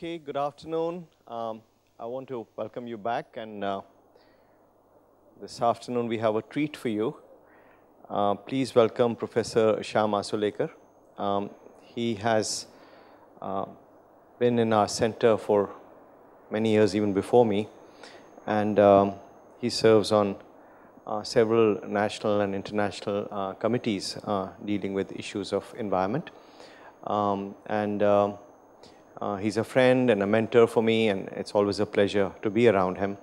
Okay, good afternoon. I want to welcome you back, and this afternoon we have a treat for you. Please welcome Professor Shyam Asolekar. He has been in our center for many years, even before me, and he serves on several national and international committees dealing with issues of environment. He's a friend and a mentor for me, and it's always a pleasure to be around him.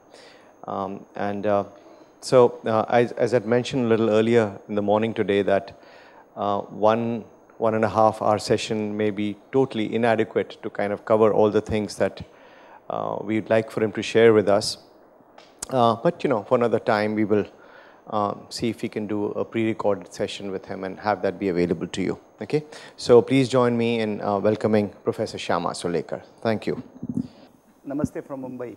As I'd mentioned a little earlier in the morning today, that one and a half hour session may be totally inadequate to kind of cover all the things that we'd like for him to share with us. But for another time, we will see if we can do a pre-recorded session with him and have that be available to you. Okay, so please join me in welcoming Professor Shyam Asolekar. Thank you. Namaste from Mumbai.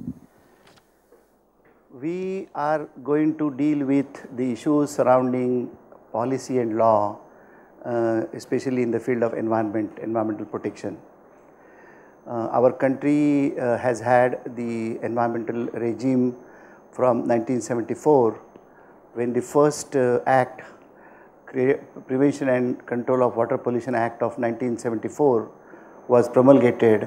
We are going to deal with the issues surrounding policy and law, especially in the field of environmental protection. Our country has had the environmental regime from 1974, when the first act, Prevention and Control of Water Pollution Act of 1974, was promulgated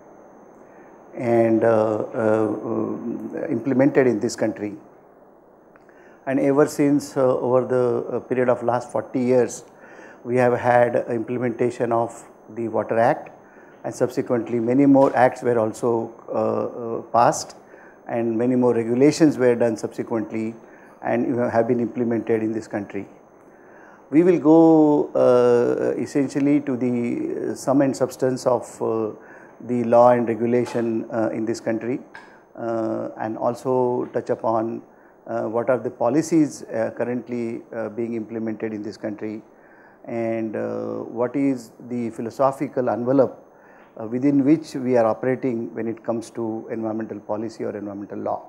and implemented in this country. And ever since, over the period of last 40 years, we have had implementation of the Water Act, and subsequently many more acts were also passed, and many more regulations were done subsequently and have been implemented in this country. We will go essentially to the sum and substance of the law and regulation in this country, and also touch upon what are the policies currently being implemented in this country, and what is the philosophical envelope within which we are operating when it comes to environmental policy or environmental law.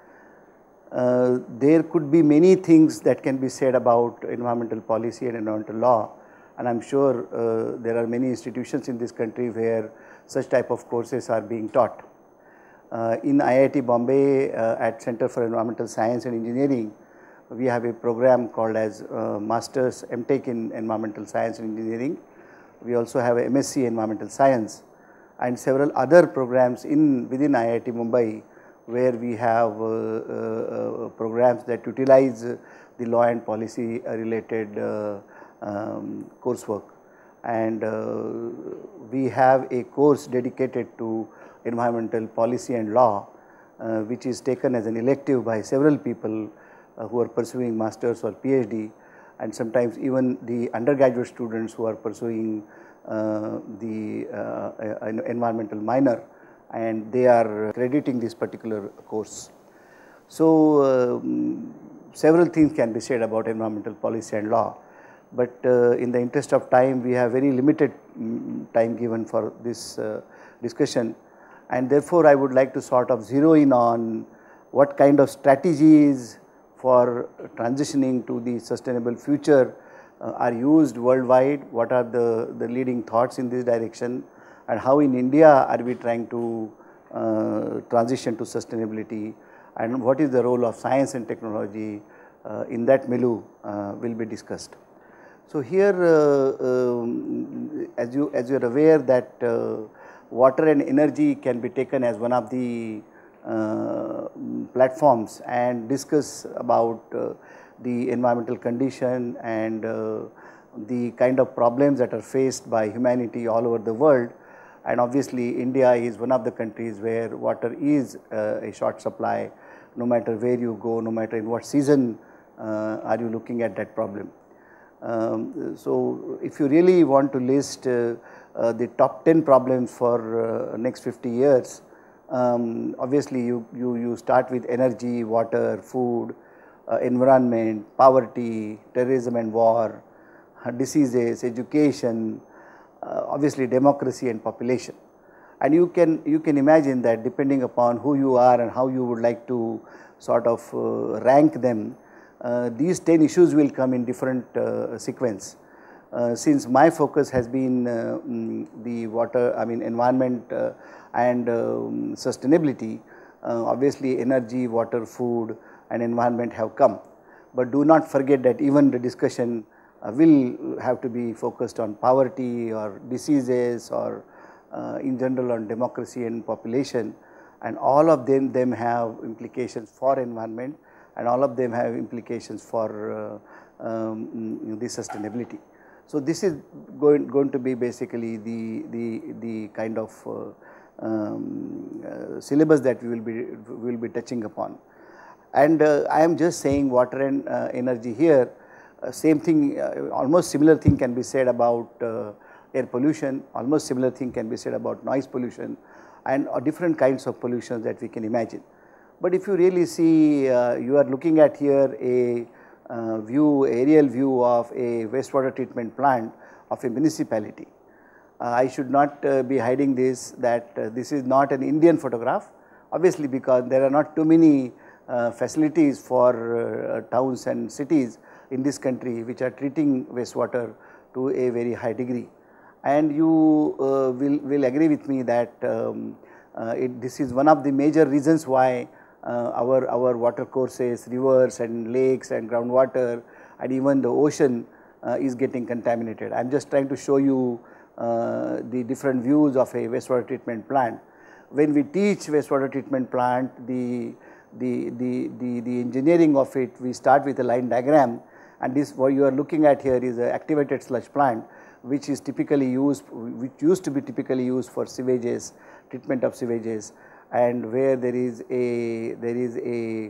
There could be many things that can be said about environmental policy and environmental law, and I am sure there are many institutions in this country where such type of courses are being taught. In IIT Bombay at Center for Environmental Science and Engineering, we have a program called as Masters MTech in Environmental Science and Engineering. We also have a MSc Environmental Science, and several other programs within IIT Mumbai, where we have programs that utilize the law and policy related coursework. And we have a course dedicated to environmental policy and law, which is taken as an elective by several people who are pursuing masters or PhD, and sometimes even the undergraduate students who are pursuing the environmental minor, and they are crediting this particular course. So several things can be said about environmental policy and law, but in the interest of time, we have very limited time given for this discussion, and therefore I would like to sort of zero in on what kind of strategies for transitioning to the sustainable future are used worldwide, what are the leading thoughts in this direction, and how in India are we trying to transition to sustainability, and what is the role of science and technology in that milieu will be discussed. So here, as you are aware that water and energy can be taken as one of the platforms and discuss about the environmental condition and the kind of problems that are faced by humanity all over the world. And obviously, India is one of the countries where water is a short supply, no matter where you go, no matter in what season are you looking at that problem. So if you really want to list the top 10 problems for next 50 years, obviously you start with energy, water, food, environment, poverty, terrorism and war, diseases, education, obviously democracy and population. And you can imagine that depending upon who you are and how you would like to sort of rank them, these 10 issues will come in different sequence. since my focus has been the water, environment and sustainability, obviously energy, water, food and environment have come. But do not forget that even the discussion will have to be focused on poverty or diseases or in general on democracy and population, and all of them have implications for environment and all of them have implications for the sustainability. So, this is going to be basically the kind of syllabus that we will be touching upon. And I am just saying water and energy here, same thing, almost similar thing can be said about air pollution, almost similar thing can be said about noise pollution and different kinds of pollutions that we can imagine. But if you really see, you are looking at here a aerial view of a wastewater treatment plant of a municipality. I should not be hiding this, that this is not an Indian photograph, obviously because there are not too many facilities for towns and cities in this country which are treating wastewater to a very high degree. And you will agree with me that this is one of the major reasons why our water courses, rivers and lakes and groundwater and even the ocean is getting contaminated. I am just trying to show you the different views of a wastewater treatment plant. When we teach wastewater treatment plant, the engineering of it, we start with a line diagram, and this what you are looking at here is an activated sludge plant, which is typically used, which used to be typically used for sewages, treatment of sewages, and where there is a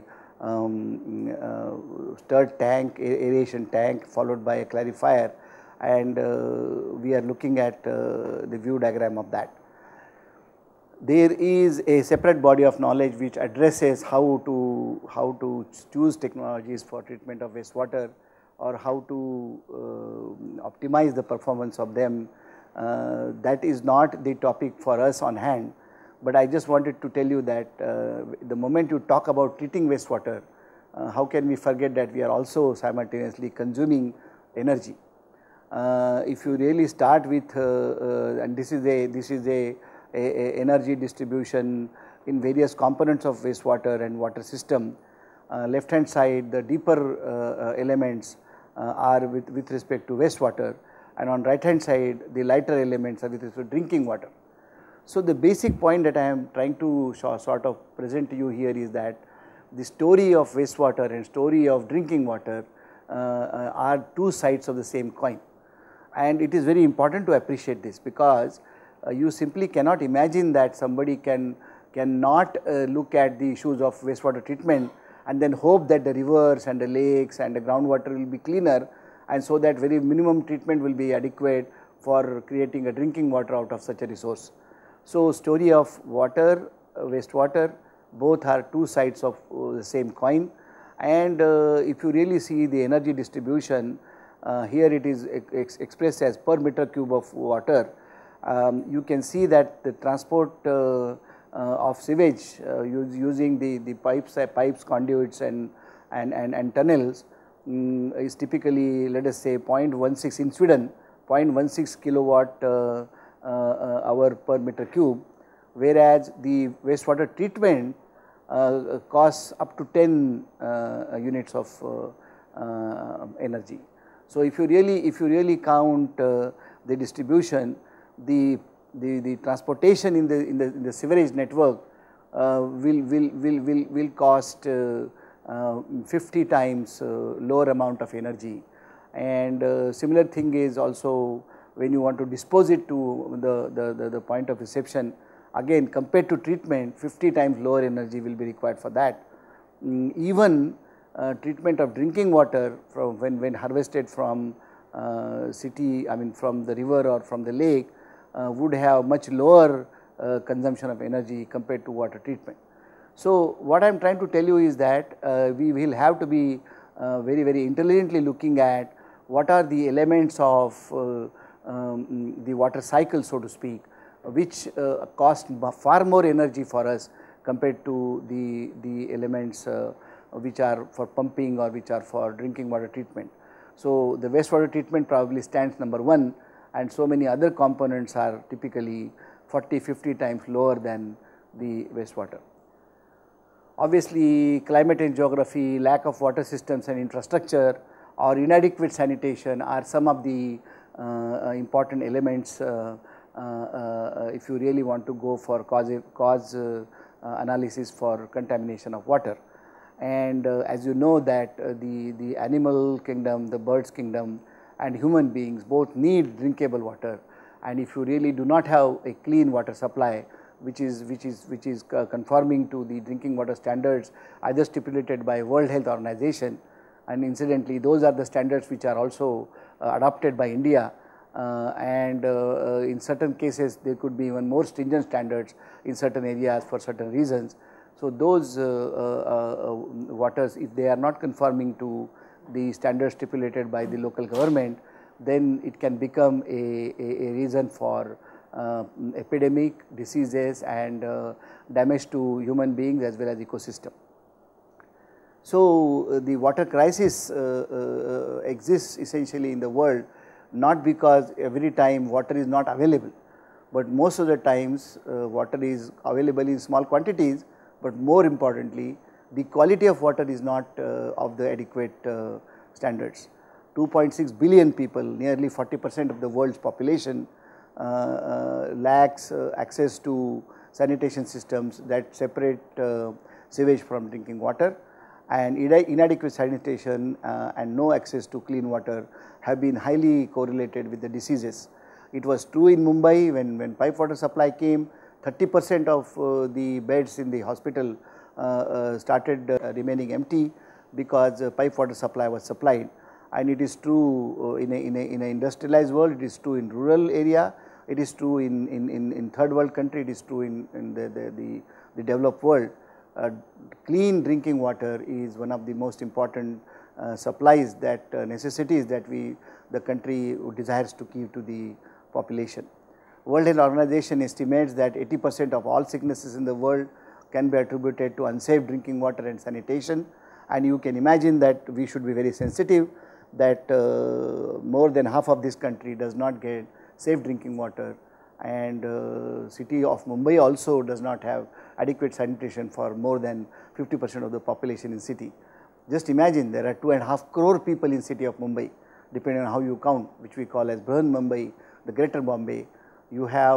stirred tank, aeration tank followed by a clarifier, and we are looking at the view diagram of that. There is a separate body of knowledge which addresses how to choose technologies for treatment of wastewater or how to optimize the performance of them. That is not the topic for us on hand, but I just wanted to tell you that the moment you talk about treating wastewater, how can we forget that we are also simultaneously consuming energy. If you really start with, and this is a energy distribution in various components of wastewater and water system. Left hand side, the deeper elements are with respect to wastewater, and on right hand side the lighter elements are with respect to drinking water. So, the basic point that I am trying to sort of present to you here is that the story of wastewater and story of drinking water are two sides of the same coin, and it is very important to appreciate this, because you simply cannot imagine that somebody cannot look at the issues of wastewater treatment and then hope that the rivers and the lakes and the groundwater will be cleaner, and so that very minimum treatment will be adequate for creating a drinking water out of such a resource. So, story of water, wastewater, both are two sides of the same coin, and if you really see the energy distribution, here it is expressed as per meter cube of water. You can see that the transport of sewage using the pipes, conduits and tunnels is typically, let us say, 0.16 in Sweden, 0.16 kilowatt hour per meter cube, whereas the wastewater treatment costs up to 10 units of energy. So, if you really count the distribution, the transportation in the sewerage network will cost 50 times lower amount of energy, and similar thing is also when you want to dispose it to the point of reception, again compared to treatment 50 times lower energy will be required for that. Even treatment of drinking water from when harvested from city, from the river or from the lake, would have much lower consumption of energy compared to water treatment. So, what I am trying to tell you is that we will have to be very intelligently looking at what are the elements of the water cycle, so to speak, which cost far more energy for us compared to the elements which are for pumping or which are for drinking water treatment. So, the wastewater treatment probably stands number 1, and so many other components are typically 40-50 times lower than the wastewater. Obviously, climate and geography, lack of water systems and infrastructure, or inadequate sanitation are some of the important elements if you really want to go for cause analysis for contamination of water. And as you know that the animal kingdom, the birds kingdom and human beings both need drinkable water, and if you really do not have a clean water supply which is conforming to the drinking water standards either stipulated by World Health Organization, and incidentally those are the standards which are also adopted by India, and in certain cases there could be even more stringent standards in certain areas for certain reasons. So, those waters, if they are not conforming to the standards stipulated by the local government, then it can become a reason for epidemic, diseases and damage to human beings as well as ecosystem. So, the water crisis exists essentially in the world not because every time water is not available, but most of the times water is available in small quantities, but more importantly the quality of water is not of the adequate standards. 2.6 billion people, nearly 40% of the world's population lacks access to sanitation systems that separate sewage from drinking water, and inadequate sanitation and no access to clean water have been highly correlated with the diseases. It was true in Mumbai when pipe water supply came, 30% of the beds in the hospital started remaining empty because pipe water supply was supplied, and it is true in an industrialized world, it is true in rural area, it is true in third world country, it is true in the developed world. Clean drinking water is one of the most important supplies that necessities that the country desires to give to the population. World Health Organization estimates that 80% of all sicknesses in the world can be attributed to unsafe drinking water and sanitation, and you can imagine that we should be very sensitive that more than half of this country does not get safe drinking water, and city of Mumbai also does not have adequate sanitation for more than 50% of the population in city. Just imagine there are 2.5 crore people in city of Mumbai, depending on how you count, which we call as Brihan Mumbai, the Greater Bombay. You have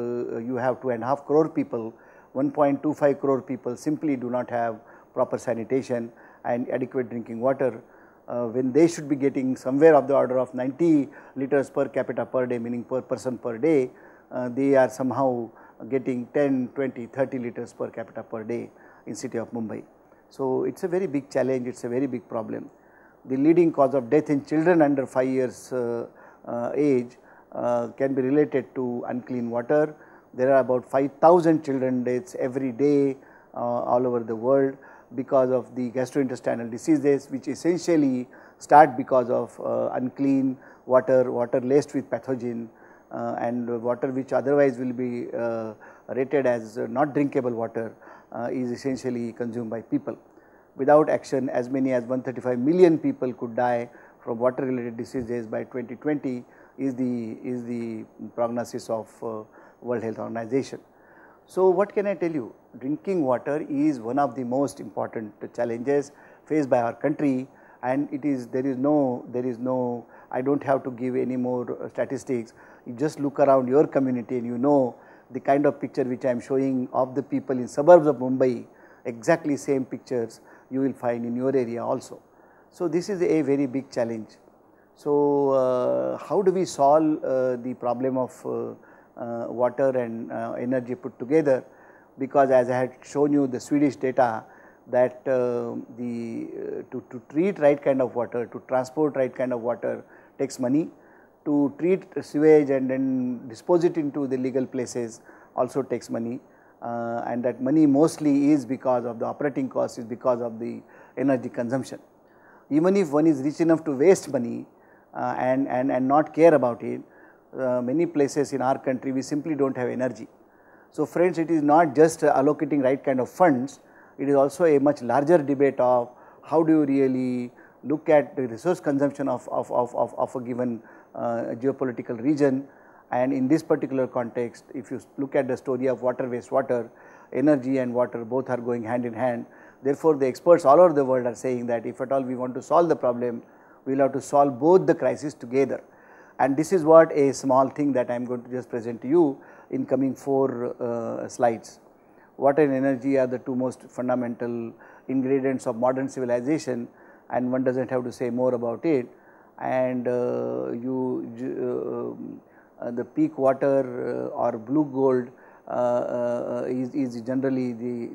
2.5 crore people, 1.25 crore people simply do not have proper sanitation and adequate drinking water, when they should be getting somewhere of the order of 90 liters per capita per day, meaning per person per day, they are somehow getting 10, 20, 30 liters per capita per day in city of Mumbai. So, it is a very big challenge, it is a very big problem. The leading cause of death in children under 5 years age can be related to unclean water. There are about 5,000 children deaths every day all over the world because of the gastrointestinal diseases, which essentially start because of unclean water, water laced with pathogen, and water which otherwise will be rated as not drinkable water is essentially consumed by people. Without action, as many as 135 million people could die from water related diseases by 2020 is the prognosis of World Health Organization. So, what can I tell you? Drinking water is one of the most important challenges faced by our country, and there is no I do not have to give any more statistics. You just look around your community and you know the kind of picture which I am showing of the people in suburbs of Mumbai, exactly same pictures you will find in your area also. So, this is a very big challenge. So, how do we solve the problem of water and energy put together? Because as I had shown you the Swedish data that to treat right kind of water, to transport right kind of water takes money, to treat sewage and then dispose it into the legal places also takes money, and that money mostly is because of the operating cost, is because of the energy consumption. Even if one is rich enough to waste money and not care about it, many places in our country we simply do not have energy. So, friends, it is not just allocating right kind of funds, it is also a much larger debate of how do you really look at the resource consumption of a given geopolitical region. And in this particular context, if you look at the story of water, wastewater, energy and water both are going hand in hand. Therefore, the experts all over the world are saying that if at all we want to solve the problem, we will have to solve both the crises together. And this is what a small thing that I am going to just present to you in coming 4 slides. Water and energy are the two most fundamental ingredients of modern civilization, and one does not have to say more about it. And the peak water or blue gold is generally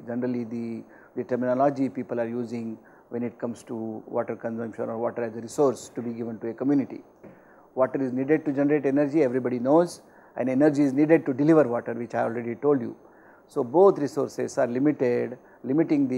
the terminology people are using when it comes to water consumption or water as a resource to be given to a community. Water is needed to generate energy, everybody knows, and energy is needed to deliver water, which I already told you. So both resources are limiting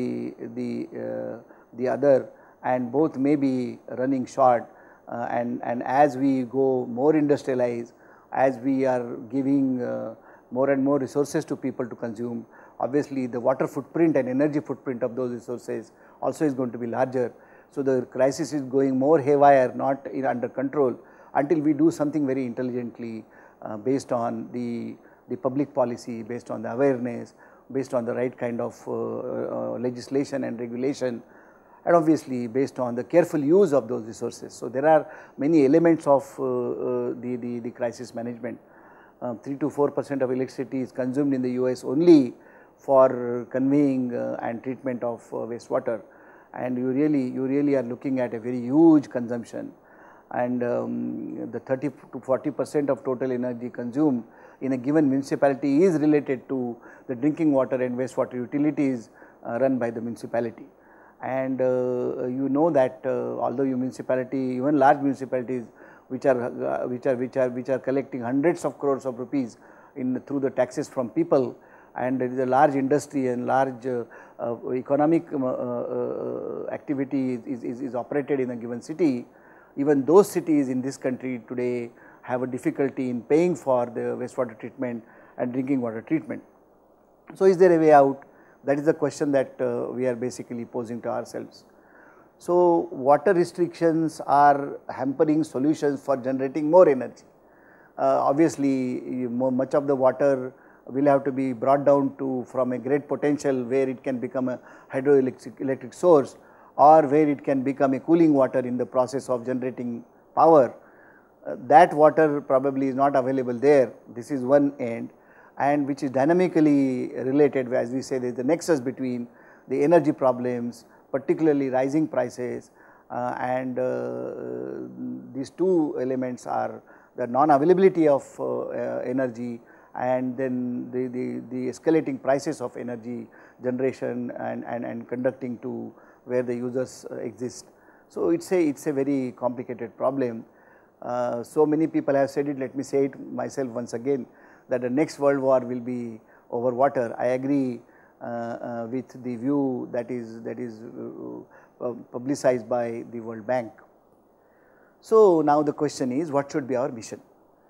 the other, and both may be running short. And as we go more industrialized, as we are giving more and more resources to people to consume, obviously the water footprint and energy footprint of those resources also is going to be larger. So the crisis is going more haywire, not under control, until we do something very intelligently based on the public policy, based on the awareness, based on the right kind of legislation and regulation, and obviously based on the careful use of those resources. So there are many elements of the crisis management. 3 to 4% of electricity is consumed in the US only for conveying and treatment of wastewater, and you really are looking at a very huge consumption. And the 30 to 40% of total energy consumed in a given municipality is related to the drinking water and wastewater utilities run by the municipality. And you know that although your municipality, even large municipalities which are collecting hundreds of crores of rupees through the taxes from people, and there is a large industry and large economic activity is operated in a given city, even those cities in this country today have a difficulty in paying for the wastewater treatment and drinking water treatment. So is there a way out? That is the question that we are basically posing to ourselves. So water restrictions are hampering solutions for generating more energy. Obviously, much of the water will have to be brought down from a great potential where it can become a hydroelectric source, or where it can become a cooling water in the process of generating power. That water probably is not available there. This is one end, and which is dynamically related, as we say, there is a nexus between the energy problems, particularly rising prices, and these two elements are the non-availability of energy, and then the escalating prices of energy generation and conducting to where the users exist. So it's a very complicated problem. So many people have said it, let me say it myself once again, that the next world war will be over water. I agree with the view that is publicized by the World Bank. So now the question is, what should be our mission?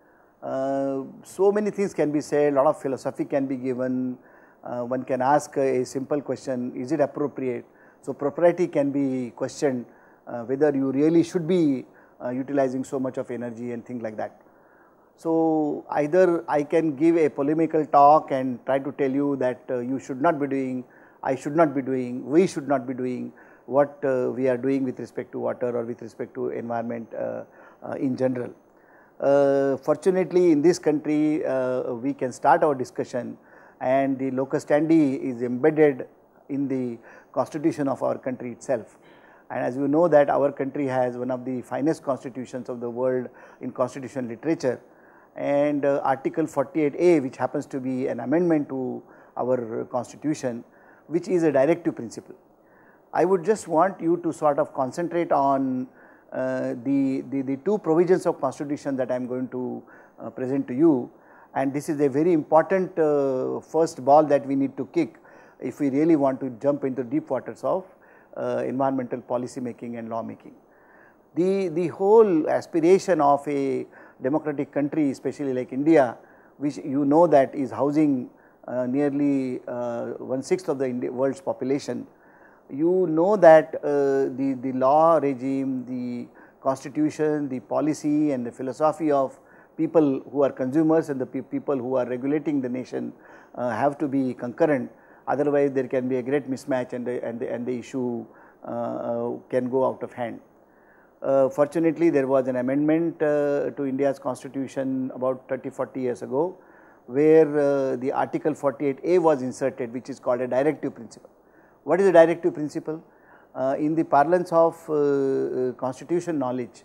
So many things can be said, a lot of philosophy can be given. One can ask a simple question, is it appropriate? So propriety can be questioned, whether you really should be utilizing so much of energy and things like that. So either I can give a polemical talk and try to tell you that you should not be doing, I should not be doing, we should not be doing what we are doing with respect to water or with respect to environment in general. Fortunately, in this country, we can start our discussion, and the locus standi is embedded in the constitution of our country itself. And as you know that our country has one of the finest constitutions of the world in constitutional literature, and Article 48A, which happens to be an amendment to our constitution, which is a directive principle. I would just want you to sort of concentrate on the two provisions of constitution that I am going to present to you, and this is a very important first ball that we need to kick if we really want to jump into deep waters of environmental policy making and law making. The whole aspiration of a democratic country, especially like India, which you know that is housing nearly 1/6 of the world's population, you know that the law regime, the constitution, the policy and the philosophy of people who are consumers and the people who are regulating the nation have to be concurrent. Otherwise, there can be a great mismatch and the issue can go out of hand. Fortunately, there was an amendment to India's constitution about 30-40 years ago, where the article 48A was inserted, which is called a directive principle. What is a directive principle? In the parlance of constitution knowledge,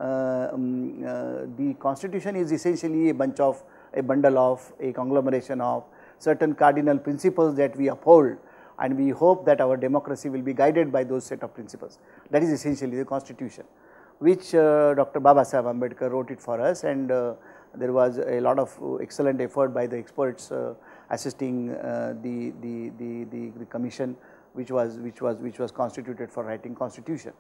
the constitution is essentially a bundle of, a conglomeration of certain cardinal principles that we uphold, and we hope that our democracy will be guided by those set of principles. That is essentially the constitution, which Dr. Babasaheb Ambedkar wrote it for us, and there was a lot of excellent effort by the experts assisting the commission which was constituted for writing constitution.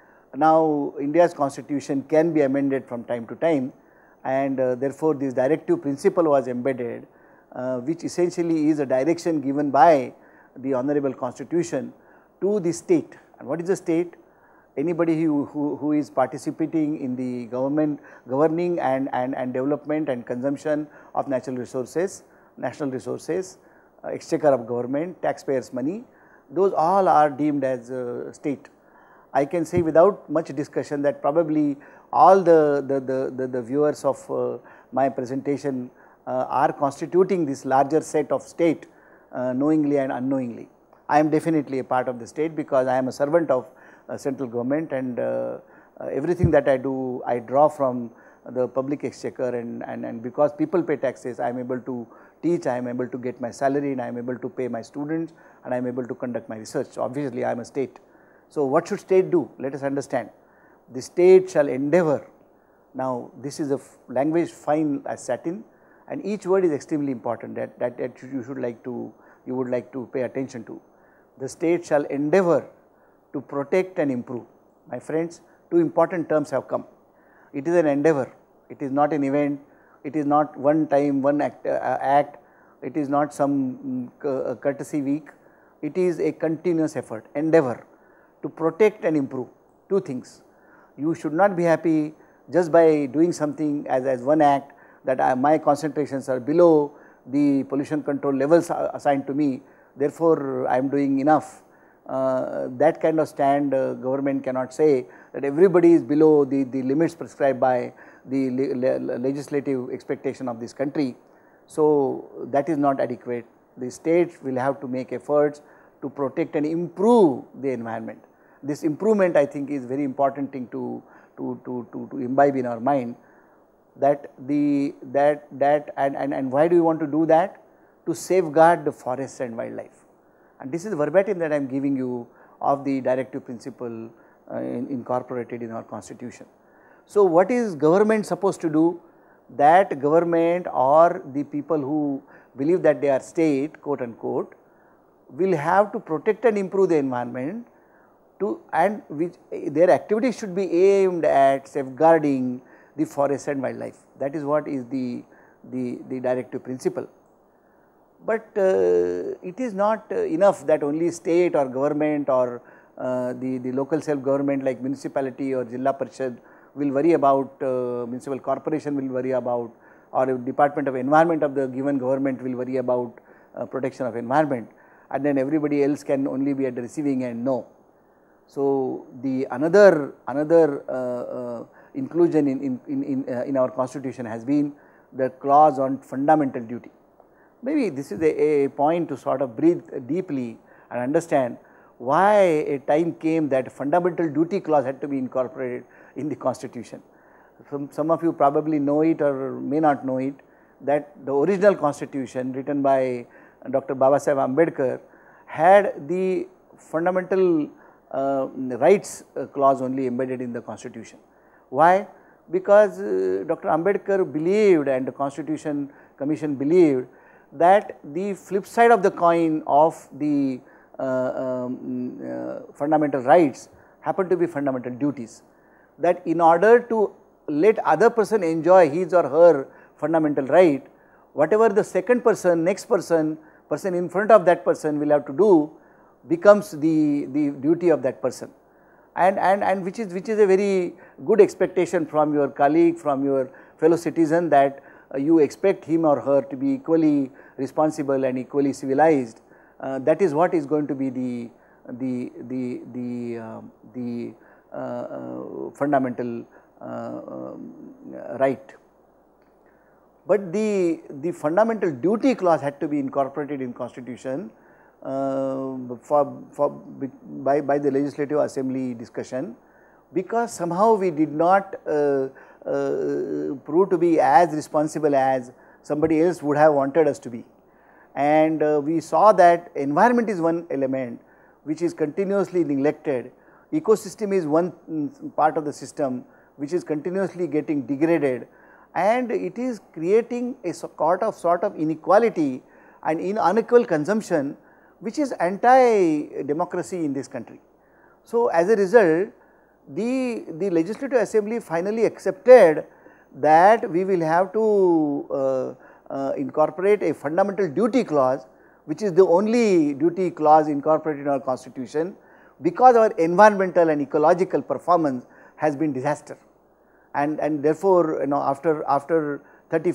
Now, India's constitution can be amended from time to time, and therefore, this directive principle was embedded, which essentially is a direction given by the honorable constitution to the state. And what is the state? Anybody who is participating in the governing and development and consumption of natural resources, national resources, exchequer of government, taxpayers' money, those all are deemed as state. I can say without much discussion that probably all the viewers of my presentation are constituting this larger set of state knowingly and unknowingly. I am definitely a part of the state because I am a servant of central government, and everything that I do, I draw from the public exchequer, and because people pay taxes, I am able to teach, I am able to get my salary, and I am able to pay my students, and I am able to conduct my research. So, obviously, I am a state. So, what should state do? Let us understand. The state shall endeavor. Now, this is a language fine as satin, and each word is extremely important that you would like to pay attention to. The state shall endeavor to protect and improve. My friends, two important terms have come. It is an endeavor, it is not an event, it is not one time, one act, it is not some courtesy week, it is a continuous effort, endeavor to protect and improve. Two things. You should not be happy just by doing something as one act, that my concentrations are below the pollution control levels assigned to me, therefore I am doing enough. That kind of stand government cannot say that everybody is below the limits prescribed by the legislative expectation of this country. So, that is not adequate. The state will have to make efforts to protect and improve the environment. This improvement, I think, is very important thing to imbibe in our mind, that and why do you want to do that? To safeguard the forests and wildlife. And this is verbatim that I am giving you of the directive principle incorporated in our constitution. So, what is government supposed to do? That government or the people who believe that they are state, quote unquote, will have to protect and improve the environment, and which their activities should be aimed at safeguarding the forest and wildlife. That is what is the directive principle. But it is not enough that only state or government or the local self-government like municipality or Jilla Parishad will worry about, municipal corporation will worry about, or Department of Environment of the given government will worry about protection of environment, and then everybody else can only be at the receiving end. No. So, the another inclusion in our constitution has been the clause on fundamental duty. Maybe this is a point to sort of breathe deeply and understand why a time came that fundamental duty clause had to be incorporated in the constitution. Some of you probably know it or may not know it, that the original constitution written by Dr. Babasaheb Ambedkar had the fundamental rights clause only embedded in the constitution. Why? Because Dr. Ambedkar believed, and the Constitution Commission believed, that the flip side of the coin of the fundamental rights happen to be fundamental duties. That in order to let other person enjoy his or her fundamental right, whatever the second person, next person in front of that person will have to do, becomes the duty of that person, and which is a very good expectation from your colleague, from your fellow citizen, that you expect him or her to be equally responsible and equally civilized. That is what is going to be the fundamental right. But the fundamental duty clause had to be incorporated in Constitution by the Legislative Assembly discussion, because somehow we did not prove to be as responsible as somebody else would have wanted us to be. And we saw that environment is one element which is continuously neglected. Ecosystem is one part of the system which is continuously getting degraded, and it is creating a sort of inequality and unequal consumption, which is anti-democracy in this country. So as a result, the Legislative Assembly finally accepted that we will have to incorporate a fundamental duty clause, which is the only duty clause incorporated in our Constitution, because our environmental and ecological performance has been disaster. And therefore, after 30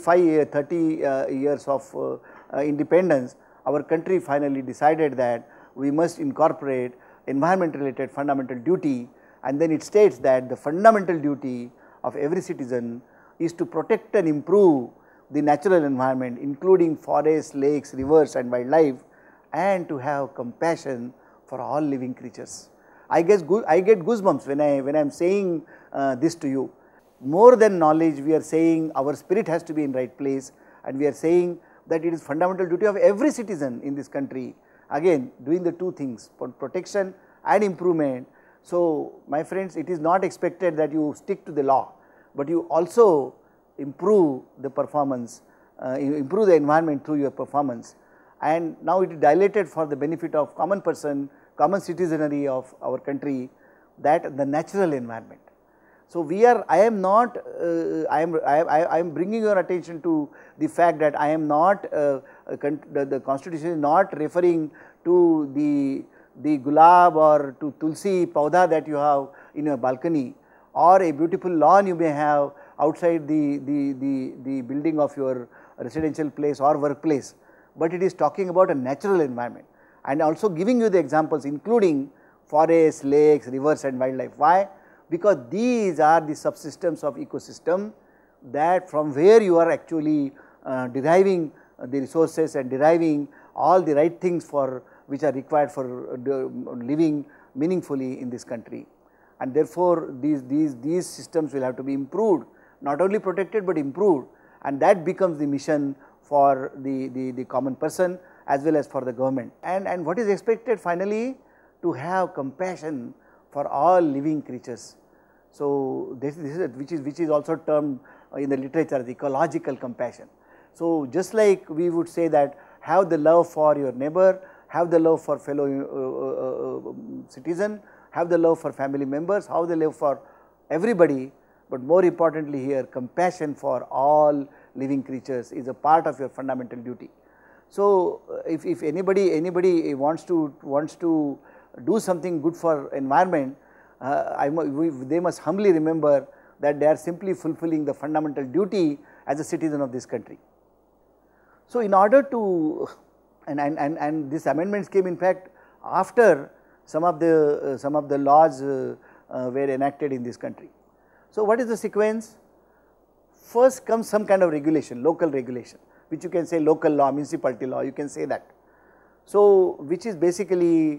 years of independence, our country finally decided that we must incorporate environment related fundamental duty, and then it states that the fundamental duty of every citizen is to protect and improve the natural environment, including forests, lakes, rivers and wildlife, and to have compassion for all living creatures. I get goosebumps when I am saying this to you. More than knowledge, we are saying our spirit has to be in right place, and we are saying that it is fundamental duty of every citizen in this country, again doing the two things, protection and improvement. So my friends, it is not expected that you stick to the law, but you also improve the performance, improve the environment through your performance, and now it is dilated for the benefit of common person, common citizenry of our country, that the natural environment. So I am bringing your attention to the fact that I am not, the Constitution is not referring to the gulab or to tulsi paudha that you have in your balcony, or a beautiful lawn you may have outside the building of your residential place or workplace, but it is talking about a natural environment, and also giving you the examples including forests, lakes, rivers and wildlife. Why? Because these are the subsystems of ecosystem that from where you are actually deriving the resources and deriving all the right things for which are required for living meaningfully in this country. And therefore, these systems will have to be improved, not only protected but improved, and that becomes the mission for the common person as well as for the government. And what is expected finally? To have compassion for all living creatures. So this is which is also termed in the literature as ecological compassion. So just like we would say that have the love for your neighbor, have the love for fellow citizen, have the love for family members, have the love for everybody, but more importantly here, compassion for all living creatures is a part of your fundamental duty. So if anybody wants to do something good for environment, they must humbly remember that they are simply fulfilling the fundamental duty as a citizen of this country. So in order to, and these amendments came in fact after some of the laws were enacted in this country. So what is the sequence? First comes some kind of regulation, local regulation, which you can say local law, municipality law, you can say that. So which is basically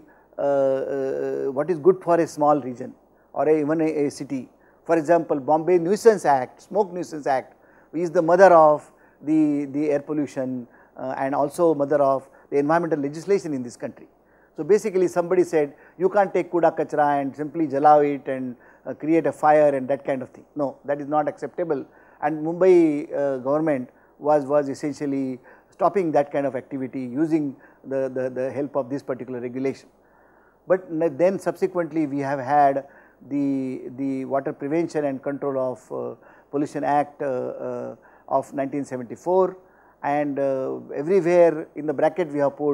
what is good for a small region or even a city. For example, Bombay Nuisance Act, Smoke Nuisance Act is the mother of the air pollution and also mother of the environmental legislation in this country. So basically somebody said you can't take kuda kachra and simply jalao it and create a fire and that kind of thing. No, that is not acceptable, and Mumbai government was essentially stopping that kind of activity using the help of this particular regulation. But then subsequently we have had the Water Prevention and Control of Pollution Act of 1974, and everywhere in the bracket we have put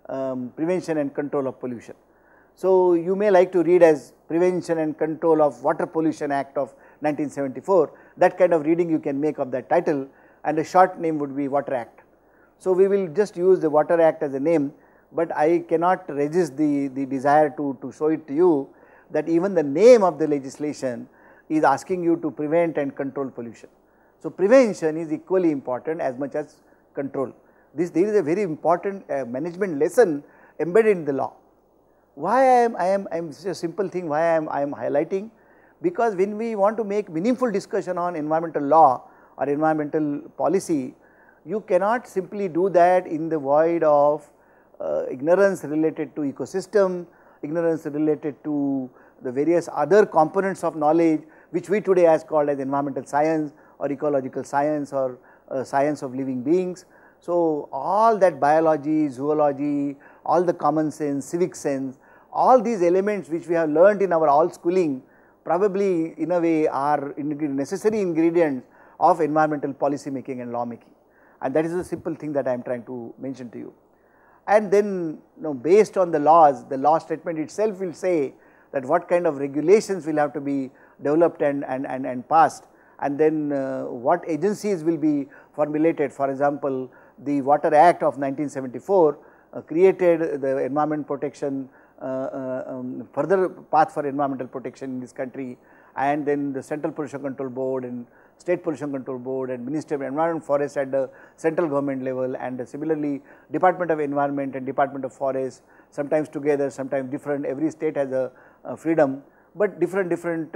prevention and control of pollution. So you may like to read as Prevention and Control of Water Pollution Act of 1974, that kind of reading you can make of that title, and a short name would be Water Act. So we will just use the Water Act as a name, but I cannot resist the desire to show it to you that even the name of the legislation is asking you to prevent and control pollution. So prevention is equally important as much as control. There is a very important management lesson embedded in the law. Why I am it's a simple thing why I am highlighting, because when we want to make meaningful discussion on environmental law or environmental policy, you cannot simply do that in the void of ignorance related to ecosystem, ignorance related to the various other components of knowledge which we today as called as environmental science or ecological science or science of living beings. So all that biology, zoology, all the common sense, civic sense, all these elements which we have learned in our all schooling probably in a way are necessary ingredients of environmental policy making and law making, and that is a simple thing that I am trying to mention to you. And then based on the laws, the law statement itself will say that what kind of regulations will have to be developed and passed, and then what agencies will be formulated. For example, the Water Act of 1974 created the environment protection, further path for environmental protection in this country, and then the Central Pollution Control Board and State Pollution Control Board and Ministry of Environment and Forest at the central government level, and similarly Department of Environment and Department of Forest, sometimes together, sometimes different. Every state has a freedom, but different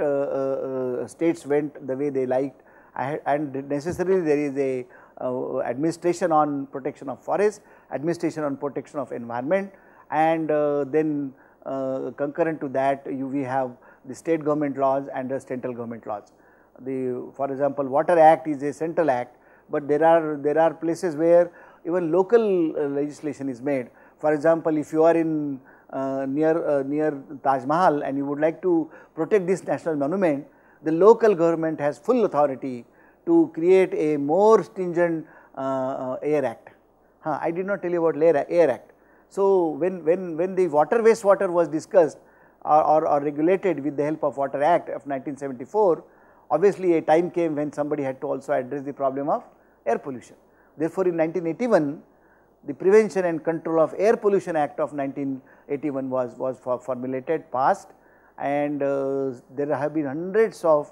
states went the way they liked, and necessarily there is a administration on protection of forest, administration on protection of environment, and then concurrent to that we have the state government laws and the central government laws. For example, Water Act is a central act, but there are places where even local legislation is made. For example, if you are in near Taj Mahal and you would like to protect this national monument, the local government has full authority to create a more stringent Air Act. I did not tell you about Air Act. So when the water wastewater was discussed or regulated with the help of Water Act of 1974, obviously a time came when somebody had to also address the problem of air pollution. Therefore, in 1981, the Prevention and Control of Air Pollution Act of 1981 was formulated, passed, and there have been hundreds of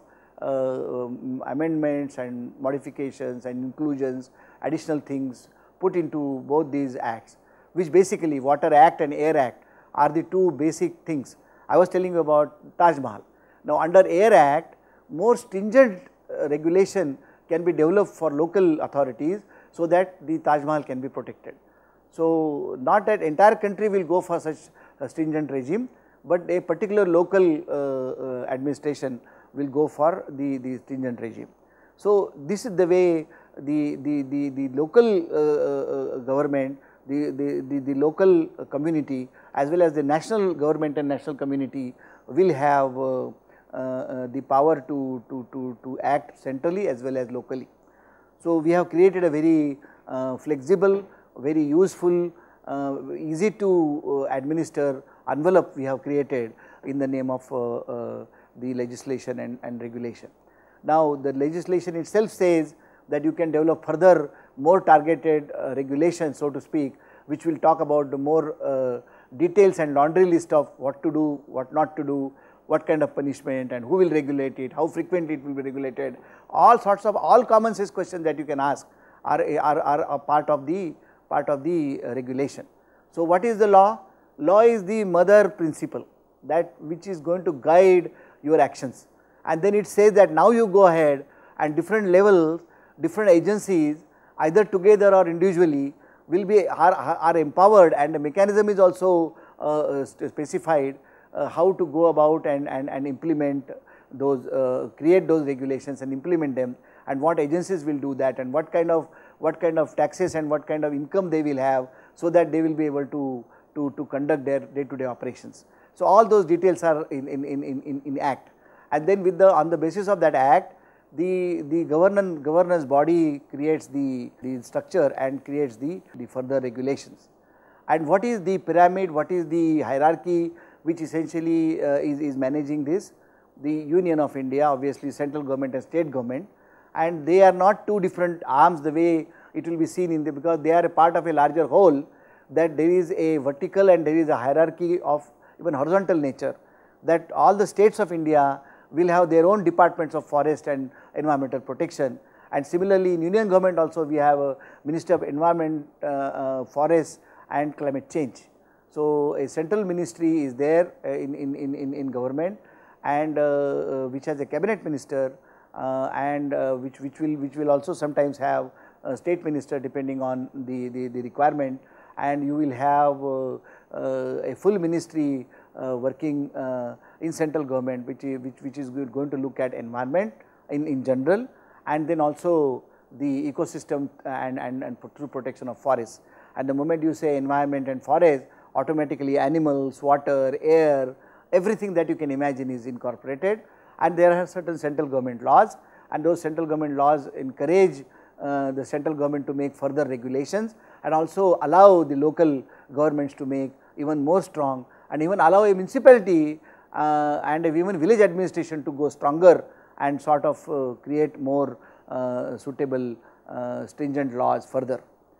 amendments and modifications and inclusions, additional things put into both these acts, which basically Water Act and Air Act are the two basic things. I was telling you about Taj Mahal. Now, under Air Act, more stringent regulation can be developed for local authorities so that the Taj Mahal can be protected. So, not that entire country will go for such a stringent regime, but a particular local administration will go for the stringent regime. So, this is the way the local government, the local community as well as the national government and national community will have the power to act centrally as well as locally. So, we have created a very flexible, very useful, easy to administer envelope we have created in the name of the legislation and regulation. Now, the legislation itself says that you can develop further more targeted regulations, so to speak, which will talk about the more details and laundry list of what to do, what not to do, what kind of punishment and who will regulate it, how frequently it will be regulated. All sorts of common sense questions that you can ask are a part of the regulation. So, what is the law? Law is the mother principle that which is going to guide your actions, and then it says that now you go ahead and different levels, different agencies either together or individually will be are empowered, and the mechanism is also specified how to go about and implement those, create those regulations and implement them, and what agencies will do that, and what kind of taxes and what kind of income they will have, so that they will be able to conduct their day-to-day operations. So, all those details are in act, and then on the basis of that act, the governance body creates the structure and creates the further regulations. and what is the pyramid, what is the hierarchy which essentially is managing this? The Union of India, obviously central government and state government, and they are not two different arms the way it will be seen in the, because they are a part of a larger whole, that there is a vertical and there is a hierarchy of even horizontal nature, that all the states of India will have their own departments of forest and environmental protection. And similarly in Union government also we have a Ministry of Environment, Forest and Climate Change. So a central ministry is there in government, and which has a cabinet minister, and which will also sometimes have a state minister depending on the requirement, and you will have a full ministry working in central government, which is going to look at environment in general, and then also the ecosystem and through protection of forests. And the moment you say environment and forest, automatically animals, water, air, everything that you can imagine is incorporated, and there are certain central government laws, and those central government laws encourage the central government to make further regulations and also allow the local governments to make even more strong, and even allow a municipality and even village administration to go stronger and sort of create more suitable stringent laws further.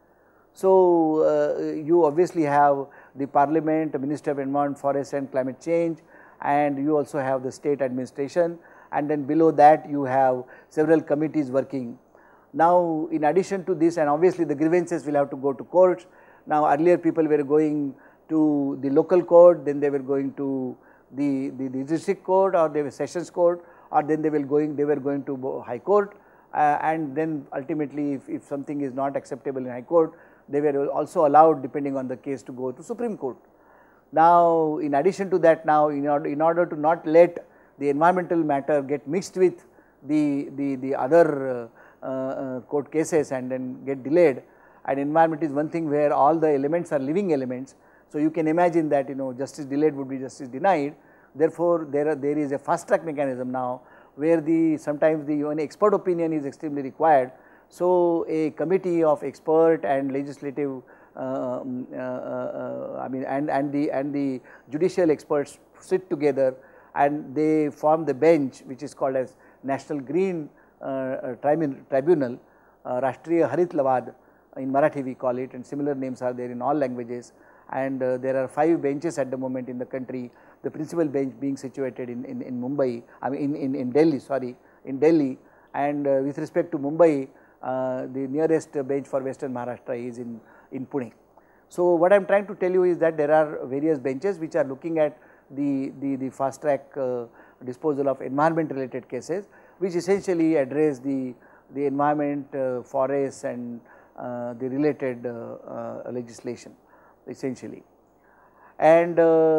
So you obviously have the Parliament, the Ministry of Environment, Forest and Climate Change, and you also have the state administration, and then below that you have several committees working. Now in addition to this, and obviously the grievances will have to go to courts. Now earlier people were going to the local court, then they were going to the district court, or they were sessions court, or then they were going to high court, and then ultimately if something is not acceptable in high court, they were also allowed, depending on the case, to go to Supreme Court. Now in addition to that, now in order to not let the environmental matter get mixed with the other court cases and then get delayed, and environment is one thing where all the elements are living elements. So you can imagine that justice delayed would be justice denied. Therefore there is a fast track mechanism now, where sometimes the expert opinion is extremely required. So a committee of expert and legislative I mean and the judicial experts sit together, and they form the bench which is called as National Green Tribunal, Rashtriya Harit Lawad in Marathi we call it, and similar names are there in all languages. And there are 5 benches at the moment in the country, the principal bench being situated in Mumbai, I mean in Delhi, sorry, in Delhi. And with respect to Mumbai, the nearest bench for Western Maharashtra is in Pune. So what I am trying to tell you is that there are various benches which are looking at the fast track disposal of environment related cases, which essentially address the environment, forests and the related legislation essentially. And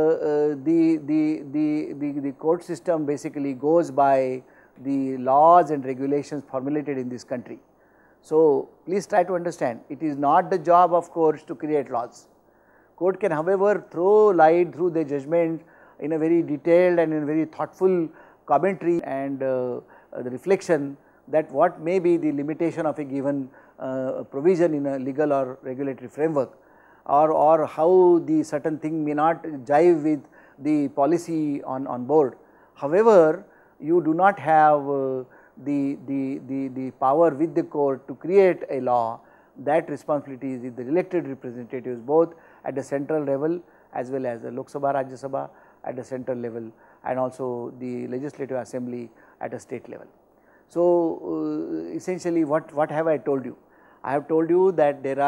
the court system basically goes by the laws and regulations formulated in this country. So please try to understand, it is not the job of courts to create laws. Court can, however, throw light through their judgment in a very detailed and in a very thoughtful commentary and the reflection that what may be the limitation of a given provision in a legal or regulatory framework, or how the certain thing may not jive with the policy on board. However, you do not have the power with the court to create a law. That responsibility is with the elected representatives, both at the central level as well as the Lok Sabha, Rajya Sabha at the central level, and also the legislative assembly at a state level. So essentially what have I told you? I have told you that there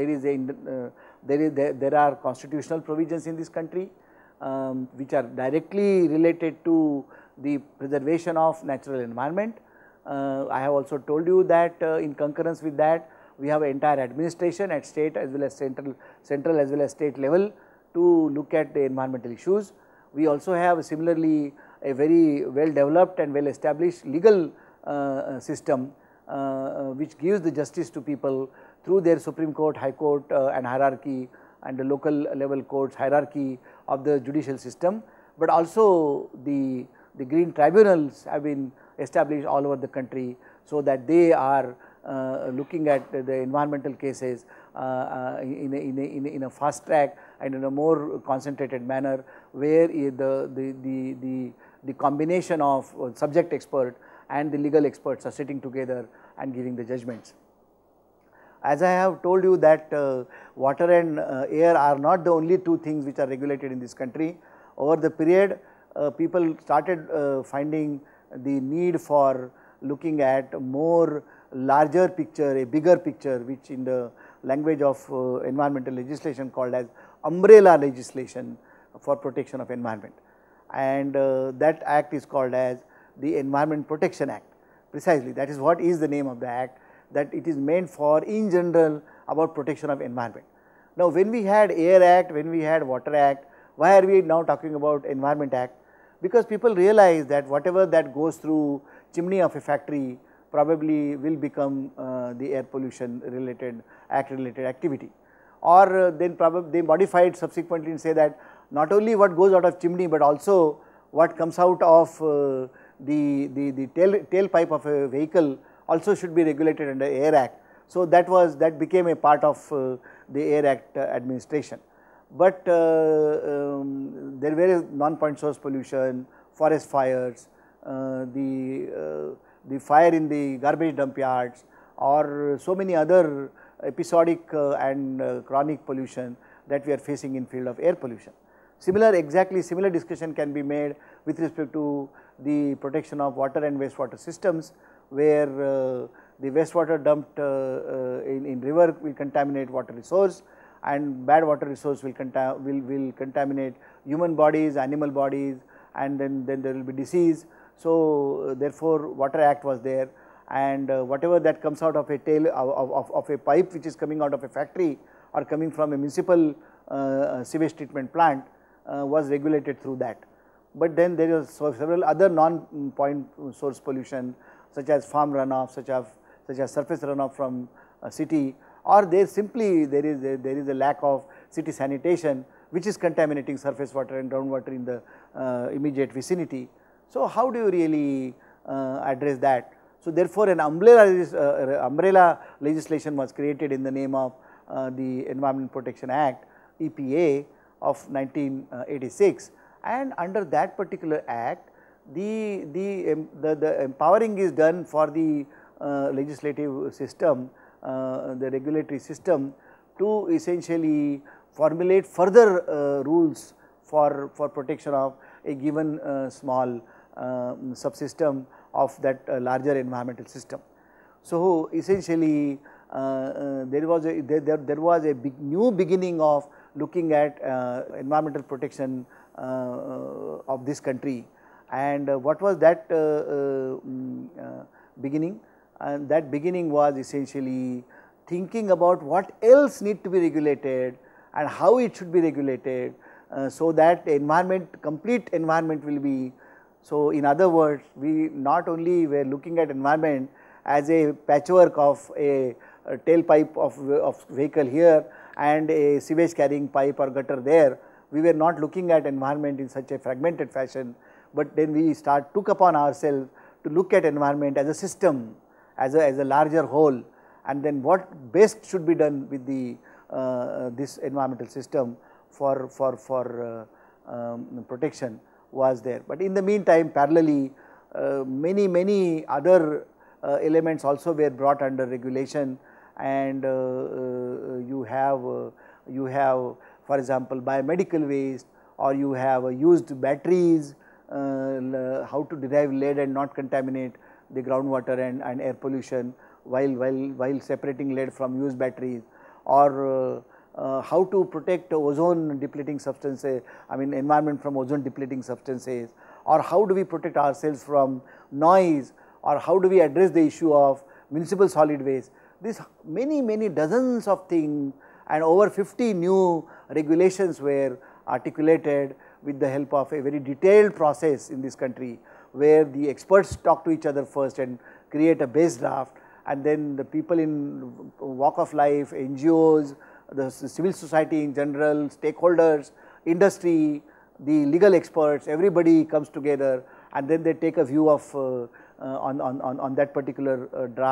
are constitutional provisions in this country which are directly related to the preservation of natural environment. I have also told you that in concurrence with that, we have an entire administration at state as well as central as well as state level to look at the environmental issues. We also have similarly a very well developed and well established legal system which gives the justice to people through their Supreme Court, High Court and hierarchy, and the local level courts hierarchy of the judicial system. But also the green tribunals have been established all over the country, so that they are looking at the environmental cases in a fast track and in a more concentrated manner, where the combination of subject expert and the legal experts are sitting together and giving the judgments. As I have told you that water and air are not the only two things which are regulated in this country. Over the period, people started finding the need for looking at more larger picture, a bigger picture, which in the language of environmental legislation called as umbrella legislation for protection of environment. And that act is called as the Environment Protection Act. Precisely, that is what is the name of the act, that it is meant for in general about protection of environment. Now, when we had Air Act, when we had Water Act, why are we now talking about Environment Act? Because people realize that whatever that goes through chimney of a factory probably will become the air pollution related act related activity, or then probably they modified subsequently and say that not only what goes out of chimney, but also what comes out of the tailpipe of a vehicle also should be regulated under Air Act. So that became a part of the Air Act administration. But there were non-point source pollution, forest fires, the fire in the garbage dump yards, or so many other episodic and chronic pollution that we are facing in field of air pollution. Exactly similar discussion can be made with respect to the protection of water and wastewater systems, where the wastewater dumped in river will contaminate water resource, and bad water resource will contaminate human bodies, animal bodies, and then there will be disease. So therefore, Water Act was there, and whatever that comes out of a tail of a pipe which is coming out of a factory or coming from a municipal sewage treatment plant was regulated through that. But then there is several other non-point source pollution, such as farm runoff, such as surface runoff from a city, or there is a lack of city sanitation which is contaminating surface water and groundwater in the immediate vicinity. So how do you really address that? So therefore, an umbrella legislation was created in the name of the Environment Protection Act, EPA of 1986, and under that particular act, the empowering is done for the legislative system, the regulatory system, to essentially formulate further rules for protection of a given small subsystem of that larger environmental system. So essentially, there was a new beginning of looking at environmental protection of this country. And what was that beginning? And that beginning was essentially thinking about what else need to be regulated and how it should be regulated, so that complete environment will be. So in other words, we not only were looking at environment as a patchwork of a tailpipe of vehicle here and a sewage carrying pipe or gutter there. We were not looking at environment in such a fragmented fashion, but then we took upon ourselves to look at environment as a system, as a larger whole, and then what best should be done with the this environmental system for protection was there. But in the meantime, parallelly, many other elements also were brought under regulation, and you have for example biomedical waste, or you have used batteries, how to derive lead and not contaminate the groundwater and air pollution while separating lead from used batteries, or how to protect ozone depleting substances, environment from ozone depleting substances, or how do we protect ourselves from noise, or how do we address the issue of municipal solid waste. This many dozens of things, and over 50 new regulations were articulated with the help of a very detailed process in this country, where the experts talk to each other first and create a base draft, and then the people in walk of life, NGOs, the civil society in general, stakeholders, industry, the legal experts, everybody comes together, and then they take a view of on that particular draft,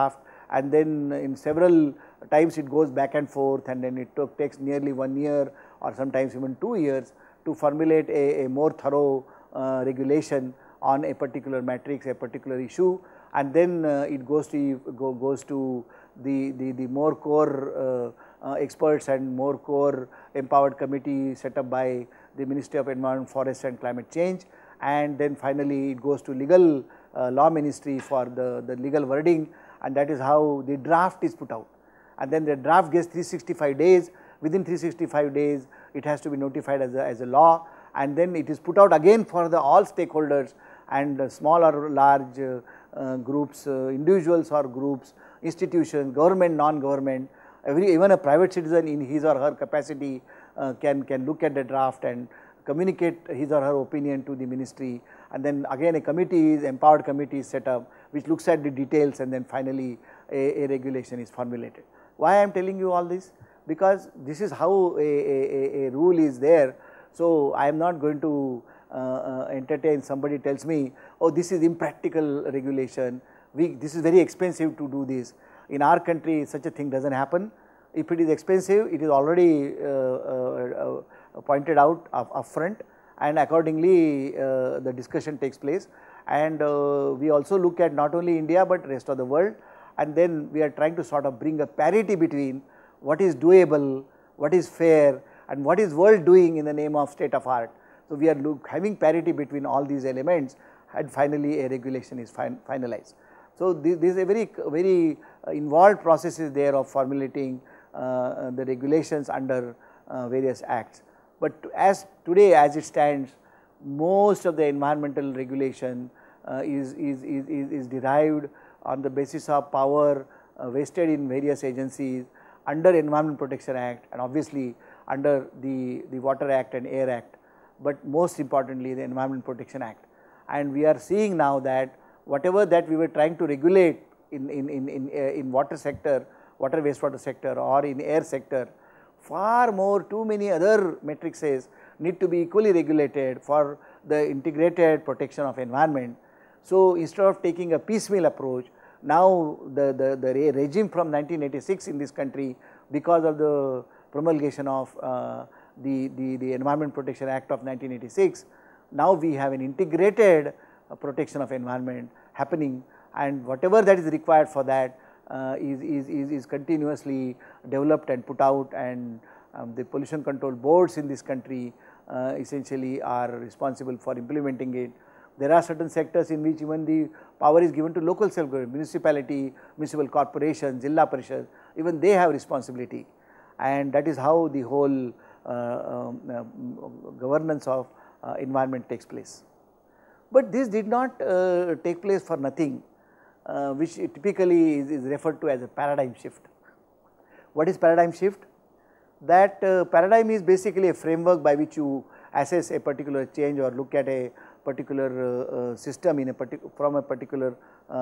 and then in several times it goes back and forth, and then it takes nearly 1 year or sometimes even 2 years to formulate a more thorough regulation on a particular matrix, a particular issue, and then it goes to the more core experts and more core empowered committee set up by the Ministry of Environment, Forest and Climate Change, and then finally it goes to legal law ministry for the legal wording, and that is how the draft is put out. And then the draft gets 365 days, within 365 days it has to be notified as a law, and then it is put out again for all stakeholders, and small or large groups, individuals or groups, institutions, government, non-government, even a private citizen in his or her capacity can look at the draft and communicate his or her opinion to the ministry, and then again a committee is empowered committee is set up which looks at the details, and then finally a regulation is formulated. Why I am telling you all this? Because this is how a rule is there. So I am not going to entertain somebody tells me, oh, this is impractical regulation, this is very expensive to do this. In our country such a thing does not happen. If it is expensive, it is already pointed out upfront, and accordingly the discussion takes place. And we also look at not only India but rest of the world, and then we are trying to sort of bring a parity between what is doable, what is fair, and what is world doing in the name of state of art. So we are having parity between all these elements, and finally a regulation is finalized. So this is a very involved process is there of formulating the regulations under various acts. But as today as it stands, most of the environmental regulation is derived on the basis of power vested in various agencies under Environment Protection Act, and obviously under the Water Act and Air Act, but most importantly the Environment Protection Act. And we are seeing now that whatever that we were trying to regulate in water sector, water wastewater sector, or in air sector, far more too many other matrices need to be equally regulated for the integrated protection of environment. So instead of taking a piecemeal approach, now the regime from 1986 in this country, because of the promulgation of the Environment Protection Act of 1986, now we have an integrated protection of environment happening, and whatever that is required for that is continuously developed and put out, and the pollution control boards in this country essentially are responsible for implementing it. There are certain sectors in which even the power is given to local self-government, municipality, municipal corporations, Jilla Parishad, even they have responsibility, and that is how the whole governance of environment takes place. But this did not take place for nothing, which typically is referred to as a paradigm shift. What is paradigm shift? That paradigm is basically a framework by which you assess a particular change or look at a particular system in from a particular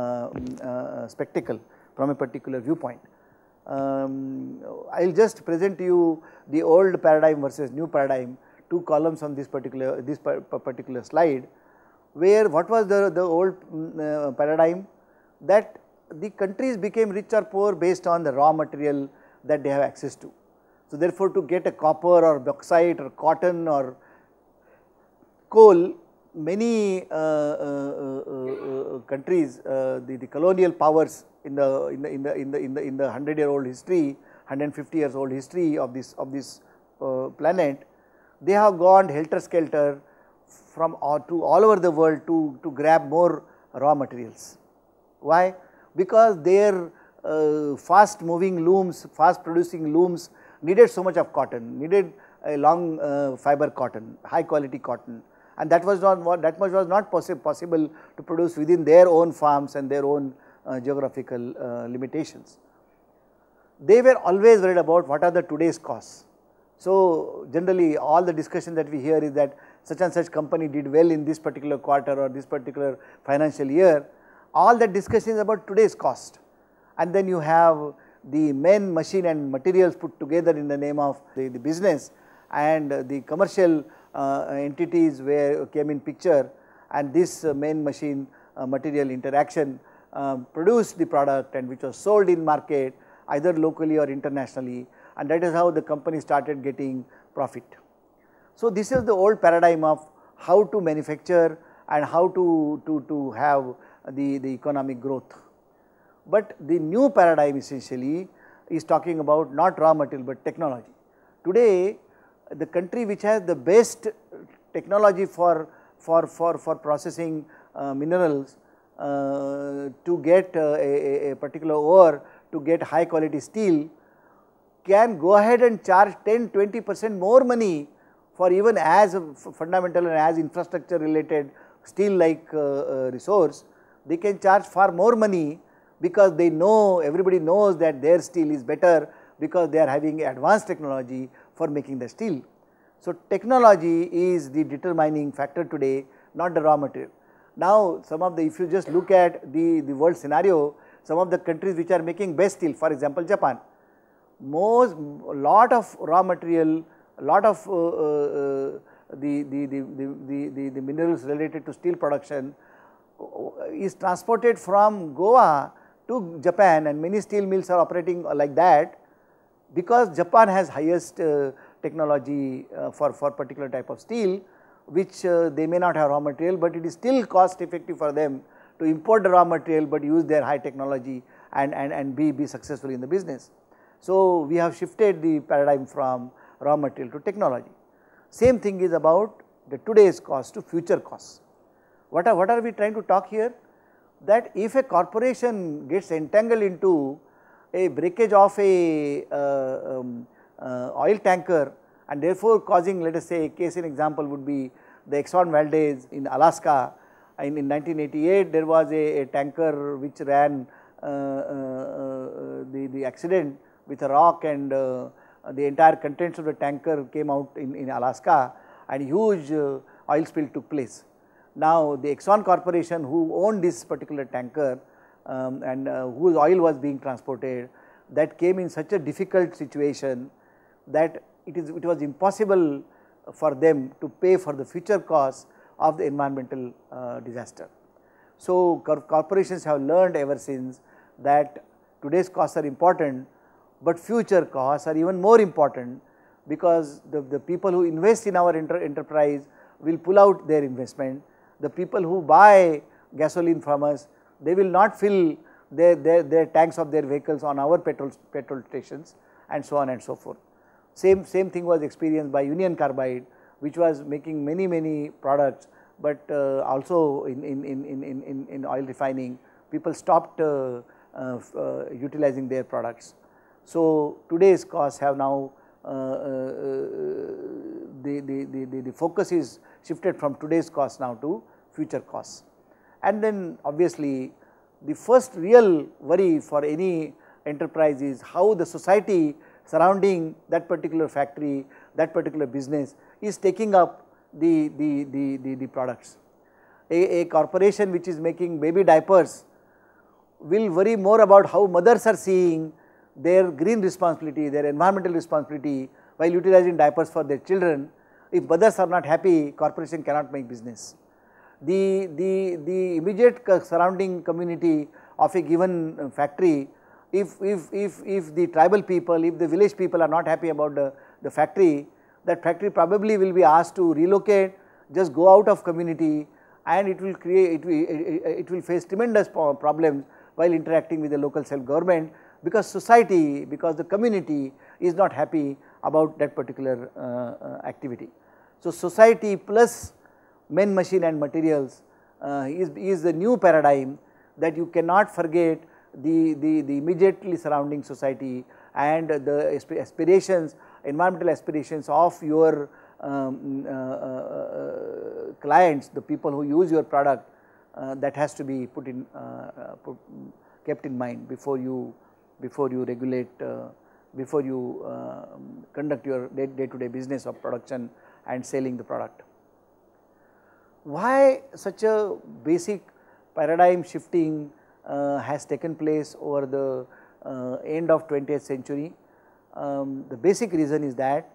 spectacle, from a particular viewpoint. I will just present to you the old paradigm versus new paradigm, 2 columns on this particular slide, where what was the old paradigm, that the countries became rich or poor based on the raw material that they have access to. So therefore, to get a copper or bauxite or cotton or coal, many countries, the colonial powers in the 100-year-old history, 150 years old history of this planet, they have gone helter-skelter from all over the world to grab more raw materials. Why? Because their fast moving looms, fast producing looms needed so much of cotton, needed a long fiber cotton, high quality cotton, and that much was not possible to produce within their own farms and their own geographical limitations. They were always worried about what are the today's costs. So generally all the discussion that we hear is that such and such company did well in this particular quarter or this particular financial year. All that discussion is about today's cost, and then you have the men, machine and materials put together in the name of the business, and the commercial entities came in picture, and this men, machine, material interaction produced the product and which was sold in market either locally or internationally, and that is how the company started getting profit. So, this is the old paradigm of how to manufacture and how to have the economic growth. But the new paradigm essentially is talking about not raw material but technology. Today, the country which has the best technology for processing minerals to get a particular ore to get high quality steel can go ahead and charge 10-20% more money for even as fundamental and as infrastructure related steel like resource. They can charge far more money because they know, everybody knows that their steel is better because they are having advanced technology for making the steel. So, technology is the determining factor today, not the raw material. Now, some of the, if you just look at the world scenario, some of the countries which are making best steel, for example, Japan, lot of raw material, lot of the minerals related to steel production is transported from Goa to Japan, and many steel mills are operating like that because Japan has highest technology for particular type of steel, which they may not have raw material, but it is still cost effective for them to import the raw material, but use their high technology and be successful in the business. So, we have shifted the paradigm from raw material to technology. Same thing is about the today's cost to future costs. What are we trying to talk here? That if a corporation gets entangled into a breakage of a oil tanker and therefore causing, let us say, a case in example would be the Exxon Valdez in Alaska. In 1988 there was a tanker which ran the accident with a rock, and the entire contents of the tanker came out in Alaska, and huge oil spill took place. Now, the Exxon Corporation, who owned this particular tanker and whose oil was being transported, that came in such a difficult situation that it was impossible for them to pay for the future costs of the environmental disaster. So, corporations have learned ever since that today's costs are important, but future costs are even more important, because the people who invest in our enterprise will pull out their investment. The people who buy gasoline from us, they will not fill their tanks of their vehicles on our petrol stations, and so on and so forth. Same thing was experienced by Union Carbide, which was making many products, but also in oil refining, people stopped utilizing their products. So, today's costs have now the focus is shifted from today's costs now to future costs. And then obviously, the first real worry for any enterprise is how the society surrounding that particular factory, that particular business is taking up the products. A corporation which is making baby diapers will worry more about how mothers are seeing their green responsibility, their environmental responsibility while utilizing diapers for their children. If mothers are not happy, corporation cannot make business. The immediate surrounding community of a given factory, if the tribal people, if the village people are not happy about the factory, that factory probably will be asked to relocate, just go out of community, and it will create, it will face tremendous problems while interacting with the local self-government, because society, because the community is not happy about that particular activity. So, society plus men, machine and materials is the new paradigm, that you cannot forget the immediately surrounding society and the aspirations, environmental aspirations of your clients, the people who use your product, that has to be kept in mind before you regulate, before you conduct your day-to-day business of production and selling the product. Why such a basic paradigm shifting has taken place over the end of 20th century? The basic reason is that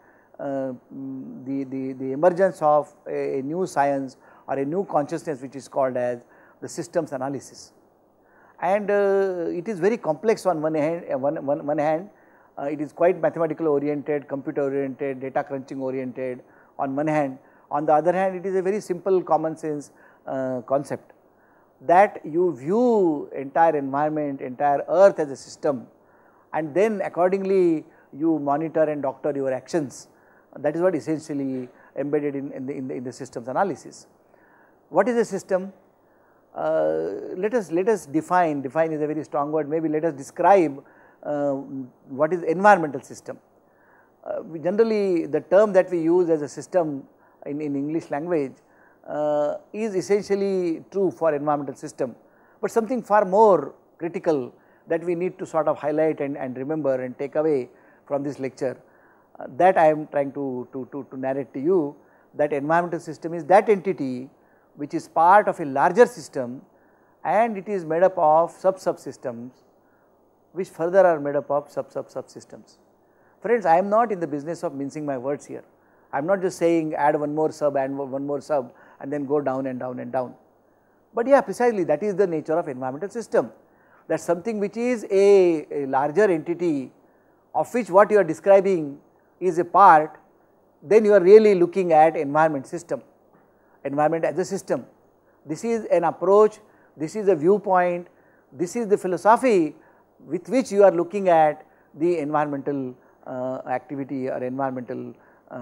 the emergence of a new science or a new consciousness which is called as the systems analysis. and it is very complex on one hand. It is quite mathematical oriented, computer oriented, data crunching oriented on one hand. On the other hand, it is a very simple common sense concept that you view entire environment, entire earth as a system, and then accordingly you monitor and doctor your actions. That is what essentially embedded in the systems analysis. What is a system? Let us define is a very strong word, maybe let us describe what is environmental system. Generally the term that we use as a system in English language is essentially true for environmental system, but something far more critical that we need to sort of highlight and remember and take away from this lecture, that I am trying to narrate to you, that environmental system is that entity which is part of a larger system, and it is made up of subsystems which further are made up of subsystems. Friends, I am not in the business of mincing my words here. I am not just saying add one more sub and one more sub and then go down and down and down. But yeah, precisely that is the nature of environmental system, that something which is a larger entity of which what you are describing is a part, then you are really looking at environment system, environment as a system. This is an approach, this is a viewpoint, this is the philosophy with which you are looking at the environmental activity or environmental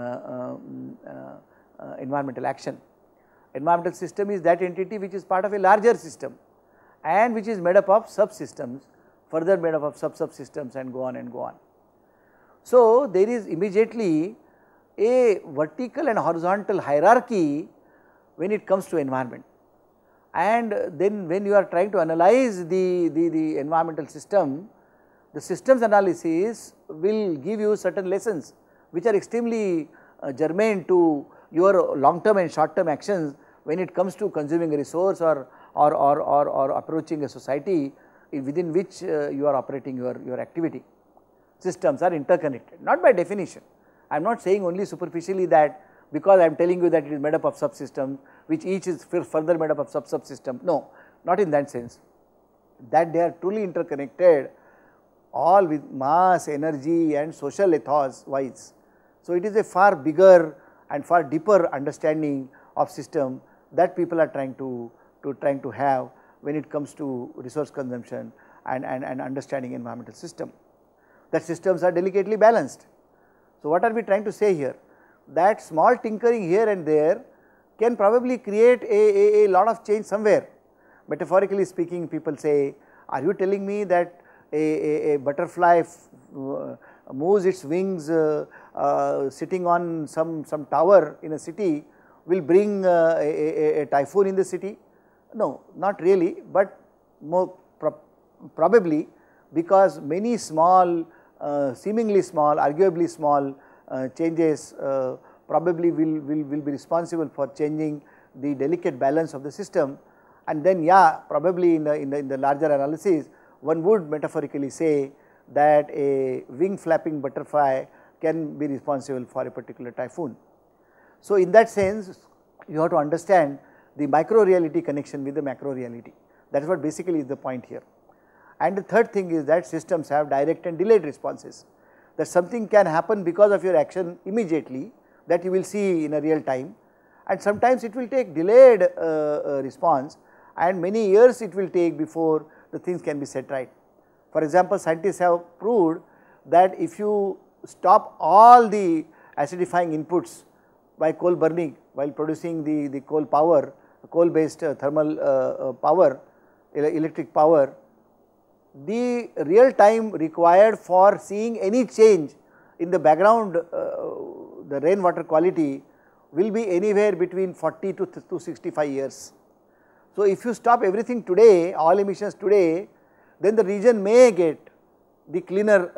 action. Environmental system is that entity which is part of a larger system and which is made up of subsystems, further made up of subsystems, and go on and go on. So, there is immediately a vertical and horizontal hierarchy when it comes to environment, and then when you are trying to analyze the environmental system, the systems analysis will give you certain lessons which are extremely germane to your long term and short term actions when it comes to consuming a resource or approaching a society within which you are operating your activity. Systems are interconnected, not by definition. I am not saying only superficially that because I am telling you that it is made up of subsystems which each is further made up of subsystem. No, not in that sense, that they are truly interconnected, all with mass, energy and social ethos wise. So, it is a far bigger and far deeper understanding of system that people are trying to have when it comes to resource consumption and understanding environmental system, that systems are delicately balanced. So, what are we trying to say here? That small tinkering here and there can probably create a lot of change somewhere. Metaphorically speaking, people say, are you telling me that a butterfly moves its wings sitting on some tower in a city will bring a typhoon in the city? No, not really, but more probably, because many small, seemingly small, arguably small changes probably will be responsible for changing the delicate balance of the system, and then yeah, probably in the larger analysis one would metaphorically say that a wing flapping butterfly can be responsible for a particular typhoon. So, in that sense you have to understand the micro reality connection with the macro reality. That is what basically is the point here. And the third thing is that systems have direct and delayed responses, that something can happen because of your action immediately that you will see in a real time, and sometimes it will take delayed response and many years it will take before the things can be set right. For example, scientists have proved that if you stop all the acidifying inputs by coal burning while producing the coal power, coal based thermal power, electric power, the real time required for seeing any change in the background, the rainwater quality will be anywhere between 40 to 65 years. So, if you stop everything today, all emissions today, then the region may get the cleaner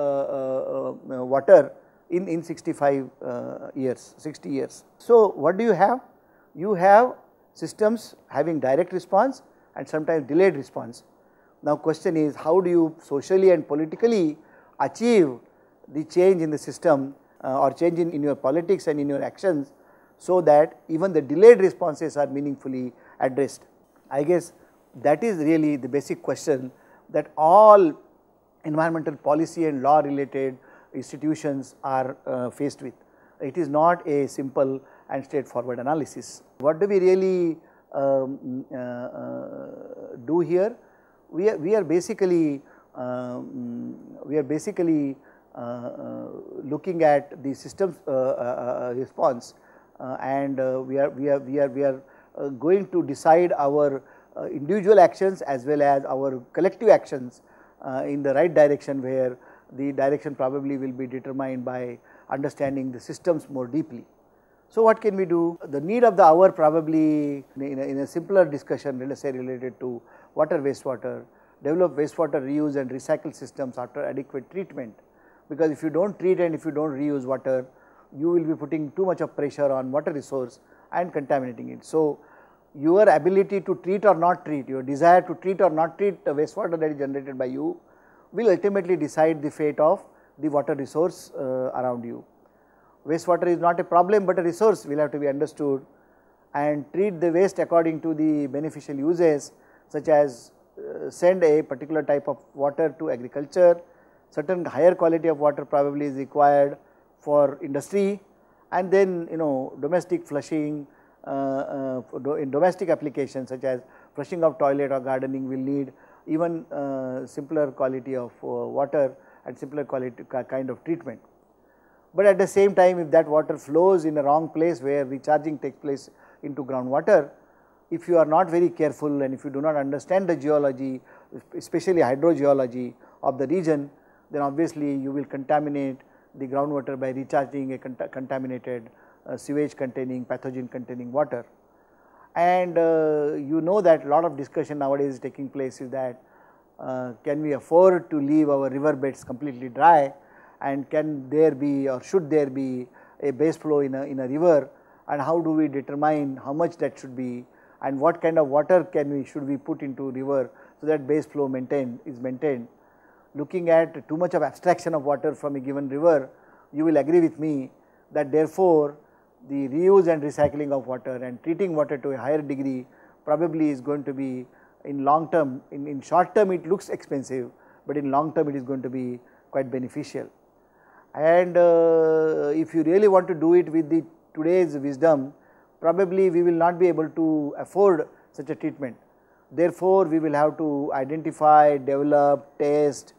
water in 65 years, 60 years. So, what do you have? You have systems having direct response and sometimes delayed response. Now, question is, how do you socially and politically achieve the change in the system or change in your politics and in your actions, so that even the delayed responses are meaningfully addressed? I guess That is really the basic question that all environmental policy and law related institutions are faced with. It is not a simple and straightforward analysis. What do we really do here? We are basically looking at the systems response, and we are going to decide our individual actions as well as our collective actions in the right direction, where the direction probably will be determined by understanding the systems more deeply. So, what can we do? The need of the hour probably in a simpler discussion, let us say related to water wastewater, develop wastewater reuse and recycle systems after adequate treatment, because if you do not treat and if you do not reuse water, you will be putting too much of pressure on water resource and contaminating it. So, your ability to treat or not treat, your desire to treat or not treat the wastewater that is generated by you will ultimately decide the fate of the water resource around you. Wastewater is not a problem, but a resource will have to be understood, and treat the waste according to the beneficial uses, such as send a particular type of water to agriculture, certain higher quality of water probably is required for industry, and then domestic flushing, in domestic applications such as flushing of toilet or gardening will need even simpler quality of water and simpler quality kind of treatment. But at the same time, if that water flows in a wrong place where recharging takes place into groundwater, if you are not very careful and if you do not understand the geology, especially hydrogeology of the region, then obviously you will contaminate the groundwater by recharging a contaminated sewage containing, pathogen containing water. And you know that a lot of discussion nowadays is taking place is that can we afford to leave our river beds completely dry, and can there be or should there be a base flow in a river, and how do we determine how much that should be, and what kind of water should we put into river so that base flow is maintained. Looking at too much of abstraction of water from a given river, you will agree with me that therefore the reuse and recycling of water and treating water to a higher degree probably is going to be in long term, in short term it looks expensive, but in long term it is going to be quite beneficial. And if you really want to do it with the today's wisdom, probably we will not be able to afford such a treatment. Therefore, we will have to identify, develop, test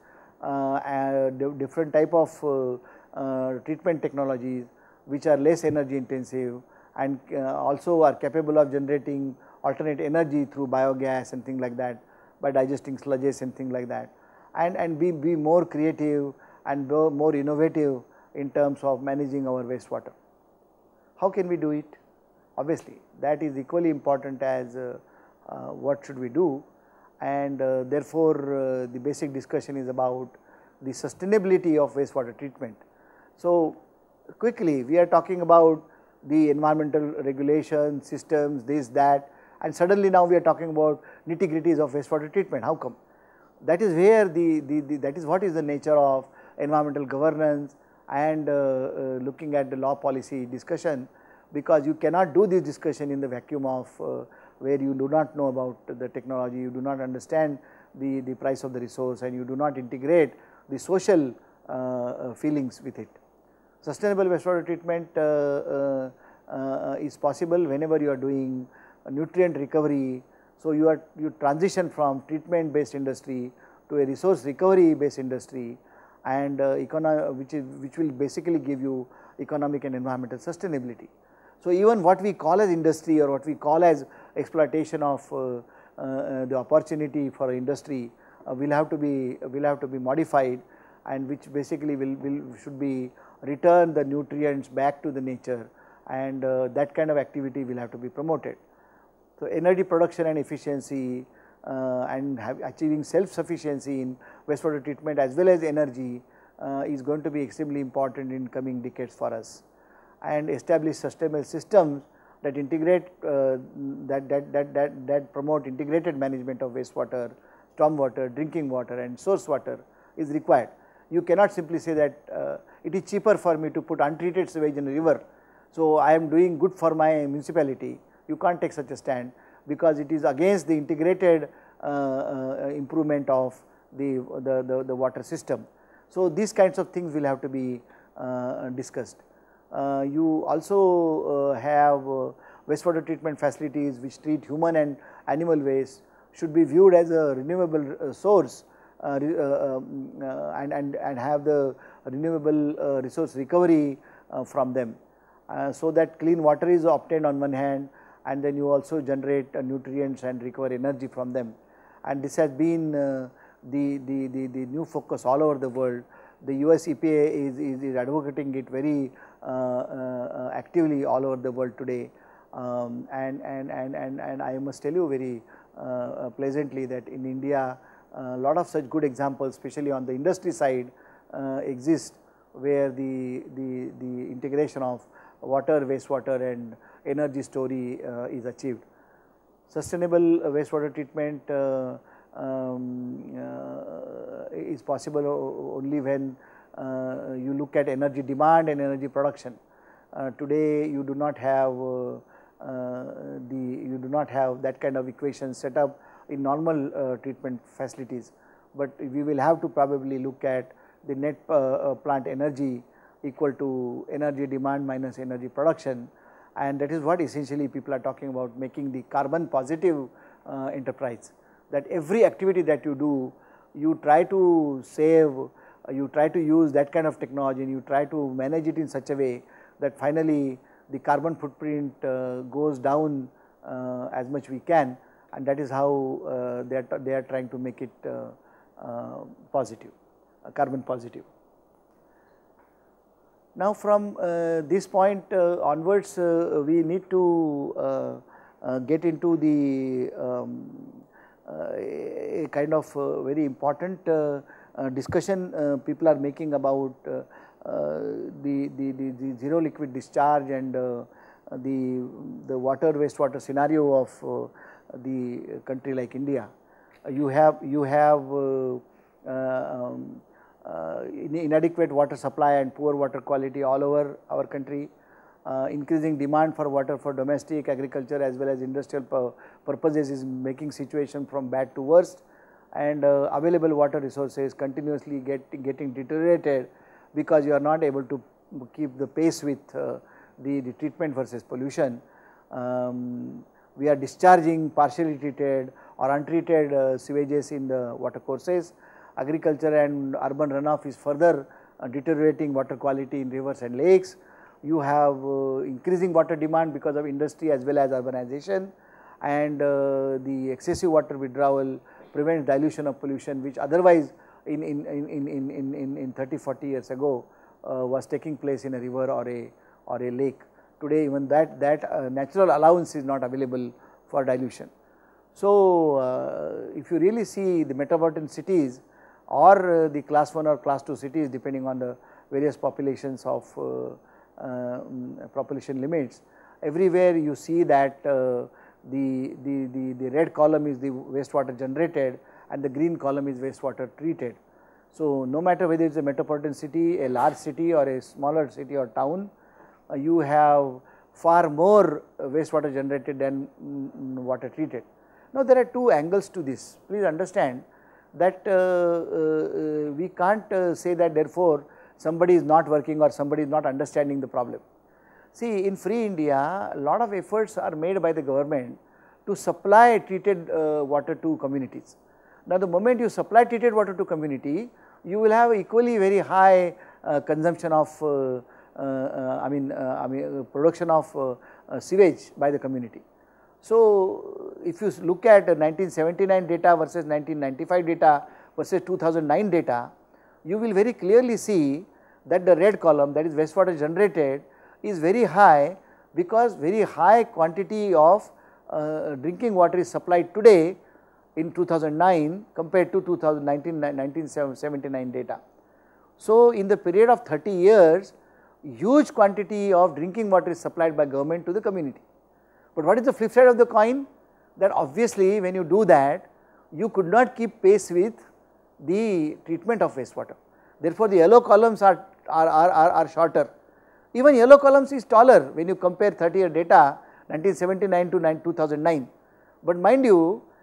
different type of treatment technologies which are less energy intensive and also are capable of generating alternate energy through biogas and things like that, by digesting sludges and things like that, and be more creative and more innovative in terms of managing our wastewater. How can we do it? Obviously, that is equally important as what should we do, and therefore, the basic discussion is about the sustainability of wastewater treatment. So, quickly we are talking about the environmental regulation systems, this, that, and suddenly now we are talking about nitty-gritties of wastewater treatment. How come? That is where that is what is the nature of environmental governance and looking at the law policy discussion, because you cannot do this discussion in the vacuum of where you do not know about the technology, you do not understand the price of the resource, and you do not integrate the social feelings with it. Sustainable wastewater treatment is possible whenever you are doing nutrient recovery. So, you transition from treatment based industry to a resource recovery based industry, and which will basically give you economic and environmental sustainability. So, even what we call as industry or what we call as exploitation of the opportunity for industry will have to be modified, and which basically should be return the nutrients back to the nature, and that kind of activity will have to be promoted. So, energy production and efficiency and achieving self-sufficiency in wastewater treatment as well as energy is going to be extremely important in coming decades for us, and establish sustainable systems that integrate that promote integrated management of wastewater, stormwater, drinking water and source water is required. You cannot simply say that it is cheaper for me to put untreated sewage in a river, so I am doing good for my municipality. You can't take such a stand, because it is against the integrated improvement of the water system. So, these kinds of things will have to be discussed. You also have wastewater treatment facilities which treat human and animal waste should be viewed as a renewable source and have the renewable resource recovery from them. So that clean water is obtained on one hand, and then you also generate nutrients and recover energy from them. And this has been the new focus all over the world. The US EPA is advocating it very actively all over the world today, and I must tell you very pleasantly that in India a lot of such good examples, especially on the industry side, exist, where the integration of water, wastewater and energy story is achieved. Sustainable wastewater treatment is possible only when you look at energy demand and energy production. Today you do not have that kind of equation set up in normal treatment facilities, but we will have to probably look at the net plant energy equal to energy demand minus energy production, and that is what essentially people are talking about, making the carbon positive enterprise. That every activity that you do, you try to save, you try to use that kind of technology, and you try to manage it in such a way that finally the carbon footprint goes down as much we can, and that is how they are trying to make it positive, carbon positive. Now from this point onwards, we need to get into the a kind of very important discussion people are making about the zero liquid discharge and the water wastewater scenario of the country like India. You have inadequate water supply and poor water quality all over our country, increasing demand for water for domestic, agriculture as well as industrial purposes is making situation from bad to worse, and available water resources continuously getting deteriorated because you are not able to keep the pace with the treatment versus pollution. We are discharging partially treated or untreated sewages in the water courses. Agriculture and urban runoff is further deteriorating water quality in rivers and lakes. You have increasing water demand because of industry as well as urbanization, and the excessive water withdrawal prevents dilution of pollution, which otherwise in 30-40 years ago was taking place in a river or a lake. Today even that natural allowance is not available for dilution. So if you really see the metropolitan cities or the class 1 or class 2 cities, depending on the various populations of population limits, everywhere you see that the red column is the wastewater generated and the green column is wastewater treated. So no matter whether it is a metropolitan city, a large city or a smaller city or town, you have far more wastewater generated than water treated. Now there are two angles to this. Please understand that we can't say that therefore somebody is not working or somebody is not understanding the problem. See, in free India, a lot of efforts are made by the government to supply treated water to communities. Now the moment you supply treated water to community, you will have equally very high consumption of production of sewage by the community. So if you look at 1979 data versus 1995 data versus 2009 data, you will very clearly see that the red column, that is wastewater generated, is very high because very high quantity of drinking water is supplied today in 2009 compared to 1979 data. So in the period of 30 years, huge quantity of drinking water is supplied by government to the community. But what is the flip side of the coin? That obviously when you do that, you could not keep pace with the treatment of wastewater. Therefore the yellow columns are shorter. Even yellow columns is taller when you compare 30-year data 1979 to 2009. But mind you,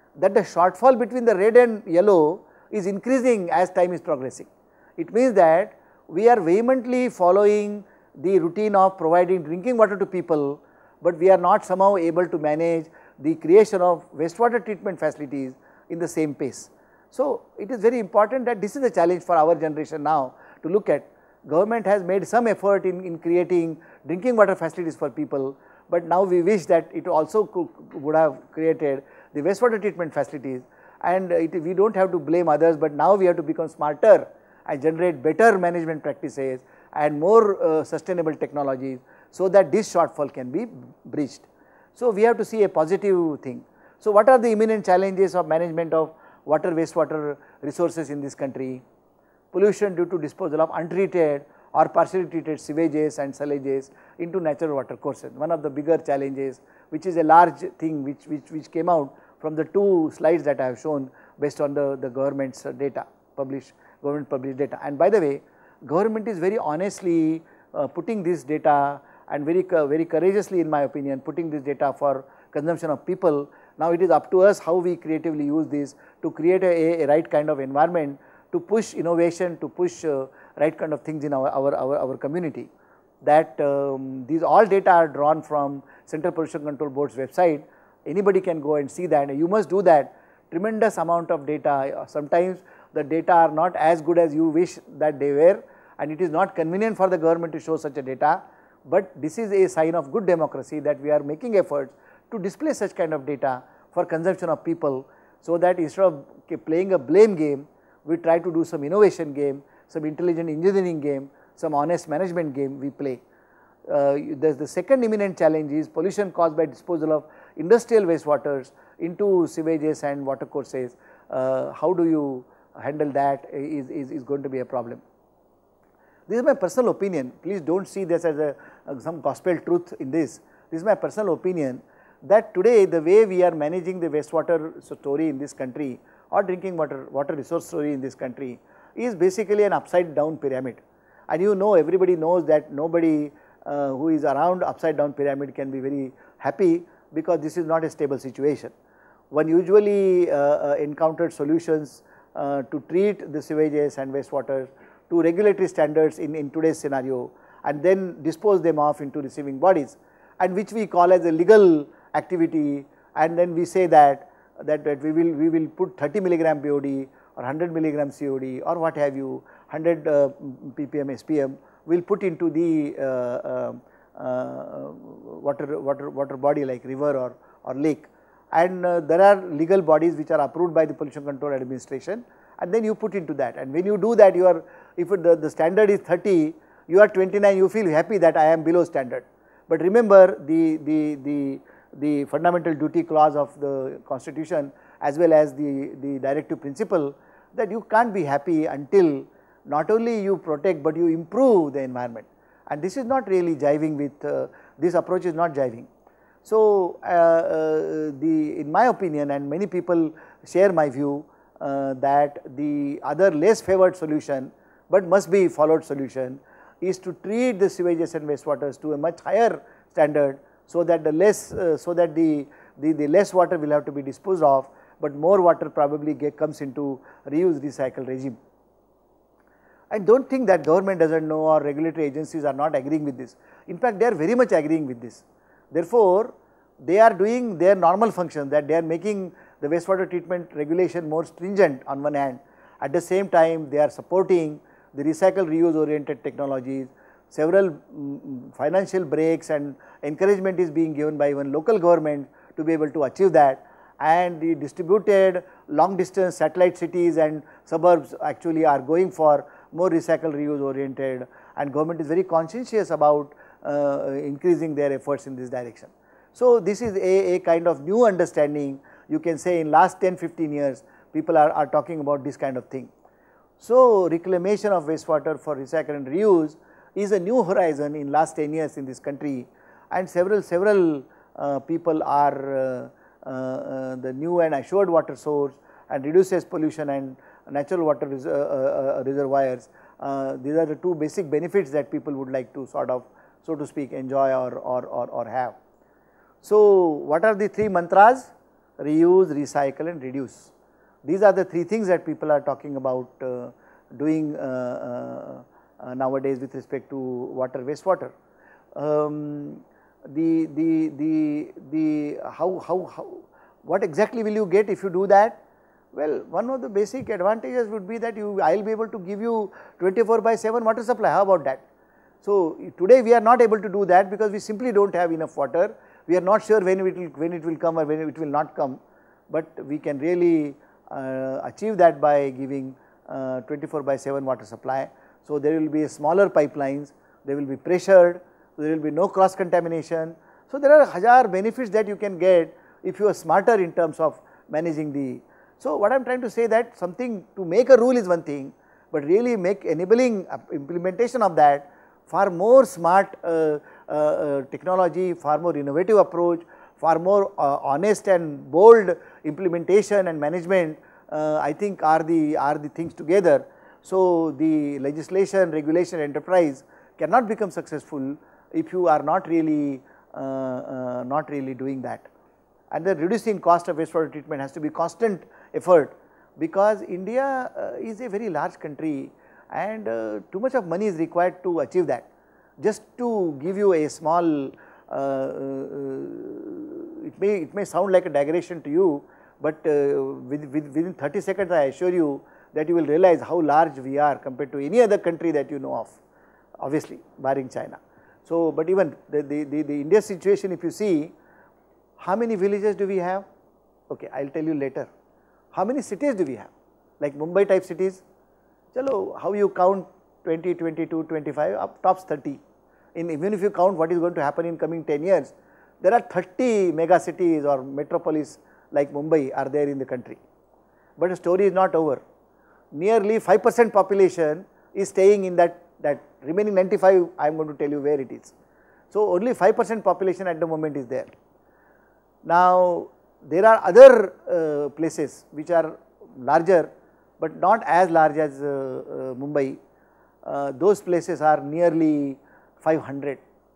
that the shortfall between the red and yellow is increasing as time is progressing. It means that we are vehemently following the routine of providing drinking water to people, but we are not somehow able to manage the creation of wastewater treatment facilities in the same pace. So, it is very important that this is a challenge for our generation now to look at. Government has made some effort in creating drinking water facilities for people, but now we wish that it also would have created the wastewater treatment facilities, and we do not have to blame others, but now we have to become smarter and generate better management practices and more sustainable technologies, so that this shortfall can be breached. So, we have to see a positive thing. So, what are the imminent challenges of management of water wastewater resources in this country? Pollution due to disposal of untreated or partially treated sewages and sillages into natural water courses. One of the bigger challenges, which is a large thing which came out from the two slides that I have shown based on the government's data, government published data. And by the way, government is very honestly putting this data and very courageously, in my opinion, putting this data for consumption of people. Now it is up to us how we creatively use this to create a right kind of environment, to push innovation, to push right kind of things in our community. That these all data are drawn from Central Pollution Control Board's website. Anybody can go and see that, and you must do that. Tremendous amount of data. Sometimes the data are not as good as you wish that they were, and it is not convenient for the government to show such a data, but this is a sign of good democracy that we are making efforts to display such kind of data for consumption of people, so that instead of playing a blame game, we try to do some innovation game, some intelligent engineering game, some honest management game we play. The second imminent challenge is pollution caused by disposal of industrial wastewaters into sewages and water courses. How do you handle that is going to be a problem. This is my personal opinion. Please do not see this as some gospel truth in this. This is my personal opinion, that today the way we are managing the wastewater story in this country, or drinking water resource story in this country, is basically an upside down pyramid. And you know, everybody knows that nobody who is around upside down pyramid can be very happy, because this is not a stable situation. One usually encountered solutions to treat the sewages and wastewater to regulatory standards in today's scenario, and then dispose them off into receiving bodies, and which we call as a legal activity, and then we say that we will put 30 milligram BOD or 100 milligram COD or what have you, 100 ppm SPM, will put into the water body like river or lake, and there are legal bodies which are approved by the Pollution Control Administration, and then you put into that, and when you do that, you are, if the standard is 30, you are 29, you feel happy that I am below standard. But remember, the fundamental duty clause of the constitution, as well as the directive principle, that you can't be happy until not only you protect but you improve the environment, and this is not really jiving with this approach is not jiving. So, in my opinion, and many people share my view, that the other less favored solution but must be followed solution is to treat the sewages and wastewaters to a much higher standard, so that the less less water will have to be disposed of, but more water probably comes into reuse recycle regime. I do not think that government does not know, or regulatory agencies are not agreeing with this. In fact, they are very much agreeing with this. Therefore, they are doing their normal function, that they are making the wastewater treatment regulation more stringent on one hand. At the same time, they are supporting the recycle reuse oriented technologies. Several financial breaks and encouragement is being given by even local government to be able to achieve that, and the distributed long distance satellite cities and suburbs actually are going for more recycle reuse oriented, and government is very conscientious about increasing their efforts in this direction. So, this is a kind of new understanding, you can say in last 10-15 years people are talking about this kind of thing. So, reclamation of wastewater for recycle and reuse is a new horizon in last 10 years in this country, and several people are the new and assured water source and reduces pollution and natural water reservoirs. These are the two basic benefits that people would like to sort of, so to speak, enjoy or have. So, what are the three mantras? reuse, recycle and reduce. These are the three things that people are talking about doing nowadays with respect to water, wastewater. What exactly will you get if you do that? Well, one of the basic advantages would be that I will be able to give you 24/7 water supply. How about that? So today we are not able to do that because we simply do not have enough water. We are not sure when it will come or when it will not come, but we can really achieve that by giving 24/7 water supply. So there will be smaller pipelines, they will be pressured, there will be no cross contamination. So there are hazar benefits that you can get if you are smarter in terms of managing the. So what I am trying to say that something to make a rule is one thing, but really make enabling implementation of that far more smart technology, far more innovative approach, far more honest and bold implementation and management I think are the things together. So the legislation, regulation, enterprise cannot become successful if you are not really doing that. And the reducing cost of wastewater treatment has to be constant effort, because India is a very large country and too much of money is required to achieve that. Just to give you a small, it may sound like a digression to you, but within 30 seconds I assure you that you will realize how large we are compared to any other country that you know of, obviously barring China. So, but even the India situation, if you see, how many villages do we have? Okay, I will tell you later. How many cities do we have? Like Mumbai type cities? Chalo, how you count 20, 22, 25, up tops 30. Even if you count what is going to happen in coming 10 years, there are 30 mega cities or metropolis like Mumbai are there in the country. But the story is not over. Nearly 5% population is staying in that remaining 95, I am going to tell you where it is. So only 5% population at the moment is there. Now there are other places which are larger but not as large as Mumbai. Those places are nearly 500,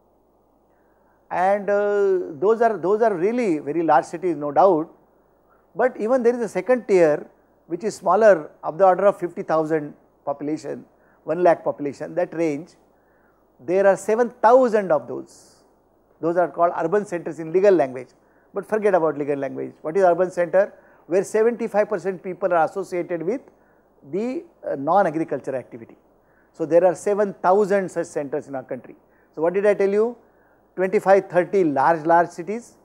and those are really very large cities, no doubt. But even there is a second tier which is smaller, of the order of 50,000 population, 1 lakh population, that range. There are 7,000 of those. Those are called urban centers in legal language. But forget about legal language. What is urban center? Where 75% people are associated with the non-agriculture activity. So there are 7,000 such centers in our country. So what did I tell you? 25, 30 large cities,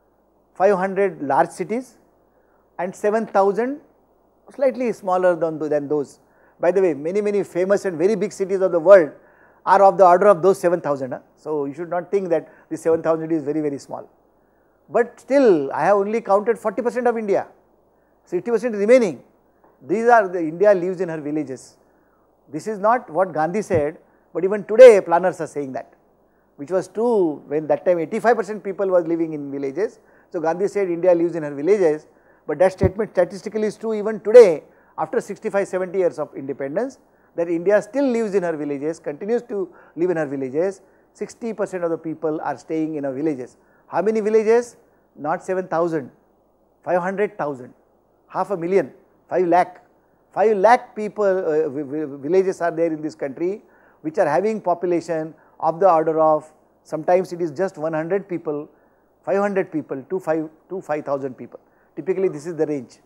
500 large cities, and 7,000 slightly smaller than those. By the way, many famous and very big cities of the world are of the order of those 7,000. So you should not think that this 7,000 is very small. But still, I have only counted 40% of India, 60% remaining. These are India lives in her villages. This is not what Gandhi said, but even today planners are saying that, which was true when that time 85% people was living in villages. So Gandhi said India lives in her villages, but that statement statistically is true even today after 65-70 years of independence, that India still lives in her villages, continues to live in her villages. 60% of the people are staying in her villages. How many villages? Not 7,000, 500,000, 500,000, 5 lakh. 5 lakh people, villages are there in this country which are having population of the order of, sometimes it is just 100 people, 500 people to 5,000 people. Typically this is the range.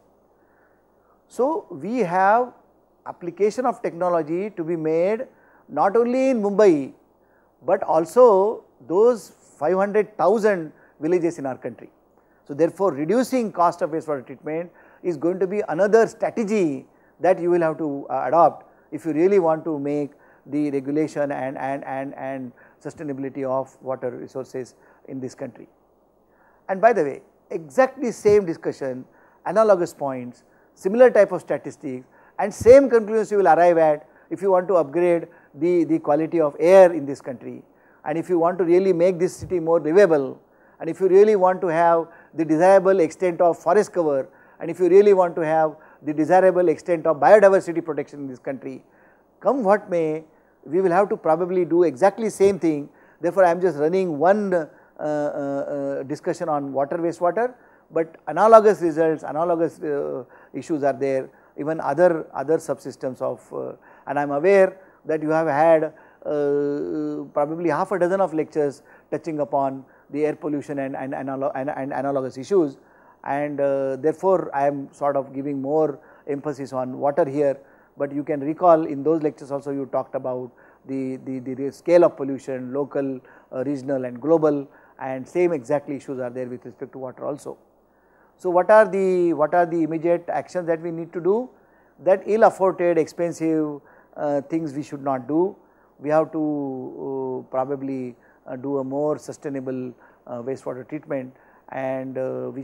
So we have application of technology to be made not only in Mumbai, but also those 500,000 villages in our country. So therefore reducing cost of wastewater treatment is going to be another strategy that you will have to adopt if you really want to make the regulation and sustainability of water resources in this country. And by the way, exactly same discussion, analogous points, similar type of statistics and same conclusions you will arrive at if you want to upgrade the quality of air in this country, and if you want to really make this city more livable, and if you really want to have the desirable extent of forest cover, and if you really want to have the desirable extent of biodiversity protection in this country, come what may, we will have to probably do exactly same thing. Therefore, I am just running one discussion on water wastewater, but analogous results, analogous issues are there, even other subsystems of and I am aware that you have had probably half a dozen of lectures touching upon the air pollution and analogous issues, and therefore I am sort of giving more emphasis on water here, but you can recall in those lectures also you talked about the scale of pollution, local, regional and global, and same exactly issues are there with respect to water also. So what are the immediate actions that we need to do? That ill afforded, expensive things we should not do. We have to probably do a more sustainable wastewater treatment, and which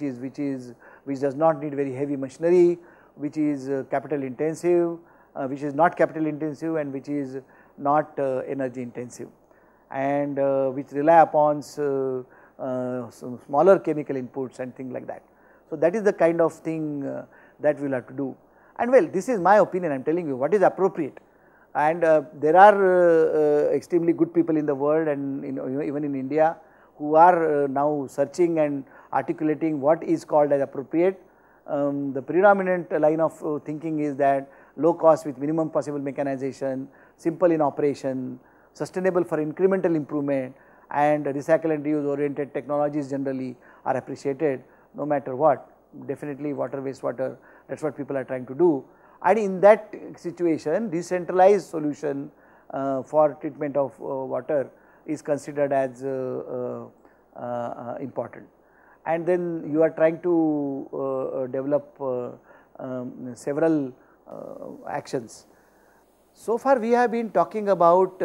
does not need very heavy machinery, which is capital intensive, which is not capital intensive, and which is not energy intensive, and which rely upon some smaller chemical inputs and things like that. So that is the kind of thing that we will have to do. And well, this is my opinion, I am telling you what is appropriate, and there are extremely good people in the world and even in India who are now searching and articulating what is called as appropriate. The predominant line of thinking is that low cost with minimum possible mechanization, simple in operation, sustainable for incremental improvement, and recycle and reuse oriented technologies generally are appreciated no matter what. Definitely water, wastewater, that is what people are trying to do, and in that situation decentralized solution for treatment of water is considered as important. And then you are trying to develop several actions. So far we have been talking about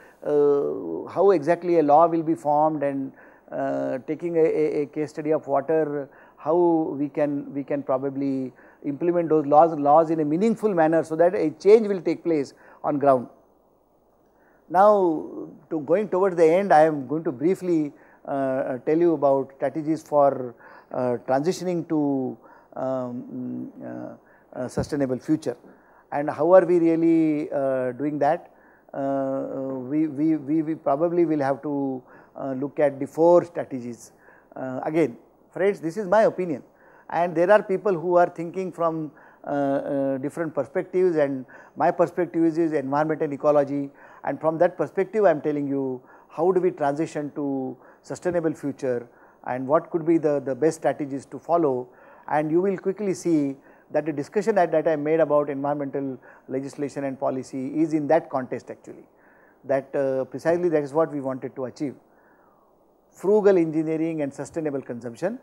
how exactly a law will be formed, and taking a case study of water, how we can probably implement those laws in a meaningful manner so that a change will take place on ground. Now going towards the end, I am going to briefly tell you about strategies for transitioning to a sustainable future, and how are we really doing that. We probably will have to look at the 4 strategies. Again friends, this is my opinion, and there are people who are thinking from different perspectives, and my perspective is environment and ecology, and from that perspective I am telling you how do we transition to sustainable future and what could be the best strategies to follow. And you will quickly see that the discussion that I made about environmental legislation and policy is in that context actually, that precisely that is what we wanted to achieve. Frugal engineering and sustainable consumption,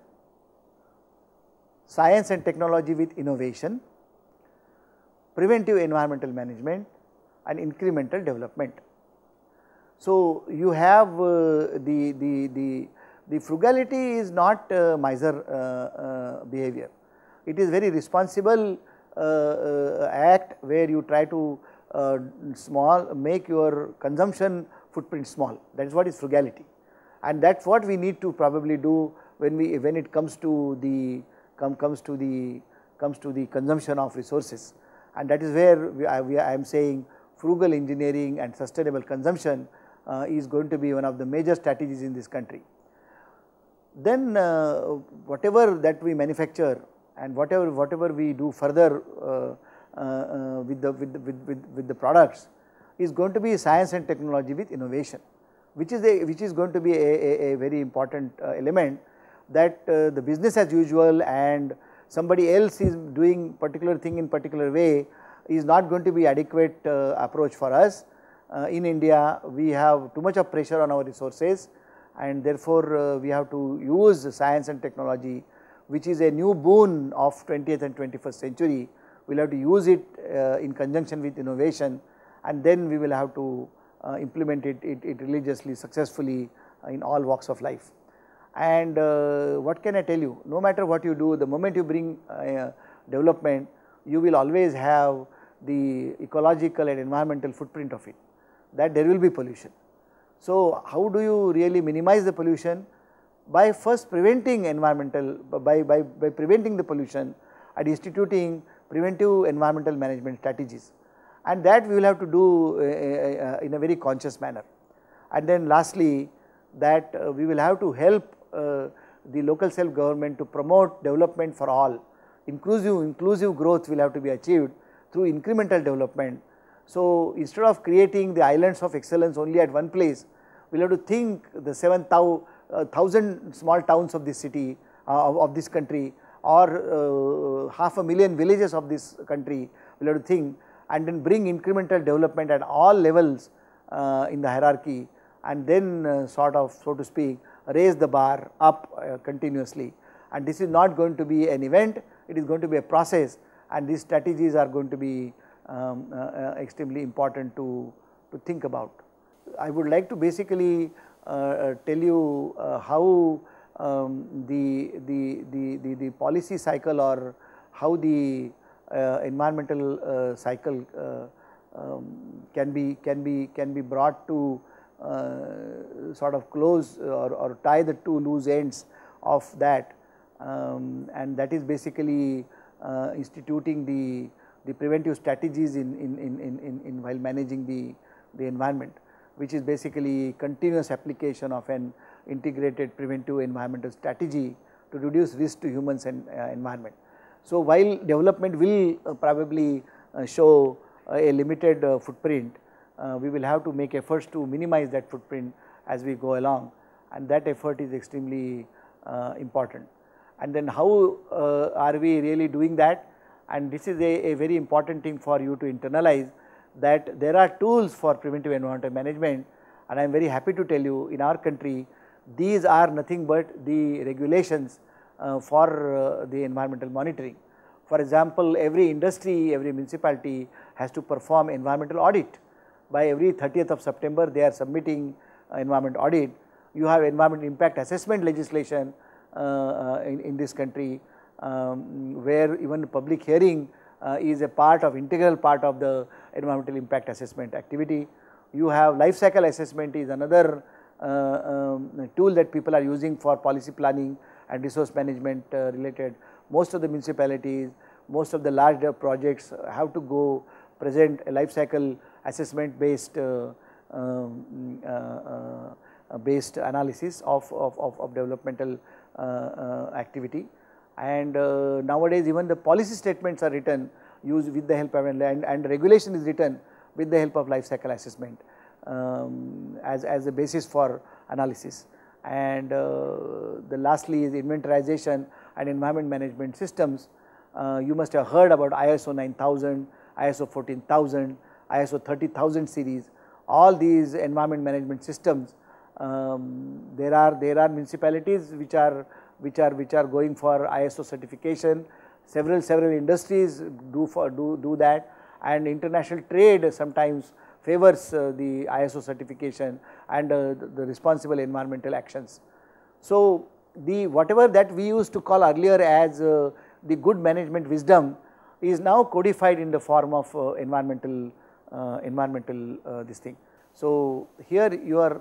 science and technology with innovation, preventive environmental management, and incremental development. So you have the frugality is not miser behavior. It is very responsible act where you try to make your consumption footprint small. That is what is frugality, and that is what we need to probably do when it comes to the consumption of resources, and that is where I am saying frugal engineering and sustainable consumption is going to be one of the major strategies in this country. Then whatever that we manufacture and whatever we do further with the products is going to be science and technology with innovation, which is going to be a very important element, that the business as usual and somebody else is doing particular thing in particular way is not going to be adequate approach for us. In India we have too much of pressure on our resources, and therefore we have to use science and technology, which is a new boon of 20th and 21st century. We will have to use it in conjunction with innovation, and then we will have to implement it religiously, successfully in all walks of life. And what can I tell you, no matter what you do, the moment you bring development, you will always have the ecological and environmental footprint of it, that there will be pollution. So how do you really minimize the pollution? By first preventing by preventing the pollution and instituting preventive environmental management strategies, and that we will have to do in a very conscious manner. And then lastly, that we will have to help the local self-government to promote development for all. Inclusive growth will have to be achieved through incremental development. So, instead of creating the islands of excellence only at one place, we will have to think the 7,000 small towns of this city, of this country, or 500,000 villages of this country. We will have to think and then bring incremental development at all levels in the hierarchy, and then sort of, so to speak, raise the bar up continuously. And this is not going to be an event, it is going to be a process, and these strategies are going to be extremely important to think about. I would like to basically tell you how the policy cycle, or how the environmental cycle can be brought to sort of close or tie the two loose ends of that, and that is basically instituting the preventive strategies in while managing the environment, which is basically continuous application of an integrated preventive environmental strategy to reduce risk to humans and environment. So, while development will probably show a limited footprint, we will have to make efforts to minimize that footprint as we go along, and that effort is extremely important. And then how are we really doing that? And this is a very important thing for you to internalize, that there are tools for preventive environmental management, and I am very happy to tell you, in our country these are nothing but the regulations for the environmental monitoring. For example, every industry, every municipality has to perform environmental audit. By every 30th of September they are submitting environment audit. You have environment impact assessment legislation in this country, where even public hearing is a integral part of the environmental impact assessment activity. You have life cycle assessment is another tool that people are using for policy planning and resource management related. Most of the municipalities, most of the large projects have to go present a life cycle assessment based analysis of developmental activity. And nowadays even the policy statements are written used with the help of and regulation is written with the help of life cycle assessment as a basis for analysis. And the lastly is inventorization and environment management systems. You must have heard about ISO 9000, ISO 14000, ISO 30000 series. All these environment management systems, there are municipalities which are going for ISO certification. Several industries do that, and international trade sometimes favors the ISO certification and the responsible environmental actions. So, whatever that we used to call earlier as the good management wisdom is now codified in the form of environmental this thing. So, here you are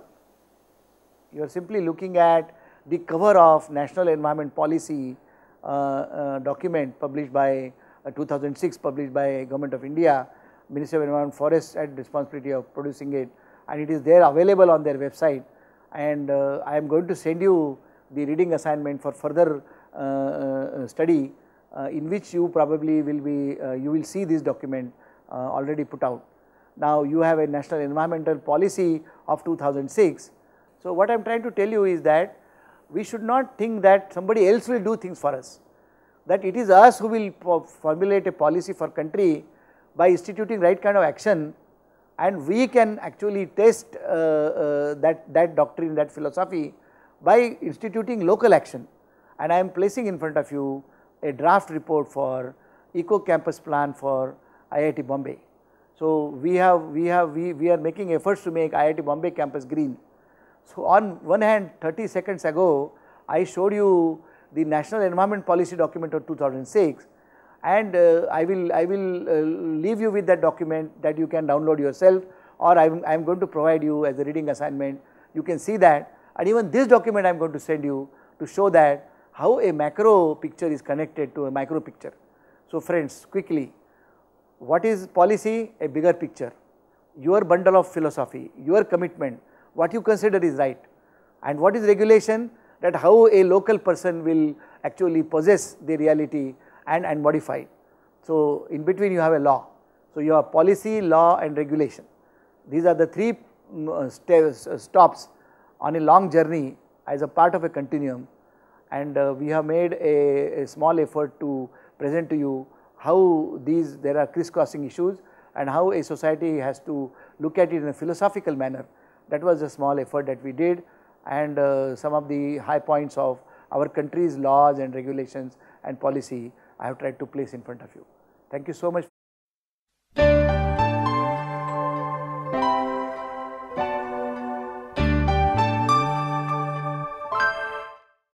simply looking at the cover of National Environment Policy document published by 2006, published by Government of India. Ministry of Environment, Forests had responsibility of producing it, and it is there available on their website. And I am going to send you the reading assignment for further study, in which you probably will be you will see this document already put out. Now you have a National Environmental Policy of 2006. So what I am trying to tell you is that we should not think that somebody else will do things for us, that it is us who will formulate a policy for country by instituting right kind of action, and we can actually test that doctrine, that philosophy by instituting local action. And I am placing in front of you a draft report for Eco Campus Plan for IIT Bombay. So we are making efforts to make IIT Bombay campus green. So on one hand, 30 seconds ago I showed you the National Environment Policy document of 2006, and I will leave you with that document that you can download yourself, or I am going to provide you as a reading assignment. You can see that, and even this document I am going to send you to show that how a macro picture is connected to a micro picture. So friends, quickly, what is policy? A bigger picture, your bundle of philosophy, your commitment, what you consider is right. And what is regulation? that how a local person will actually possess the reality and modify it. So, in between you have a law. So, you have policy, law and regulation. These are the three stops on a long journey as a part of a continuum, and we have made a small effort to present to you how there are crisscrossing issues and how a society has to look at it in a philosophical manner. That was a small effort that we did, and some of the high points of our country's laws and regulations and policy I have tried to place in front of you. Thank you so much.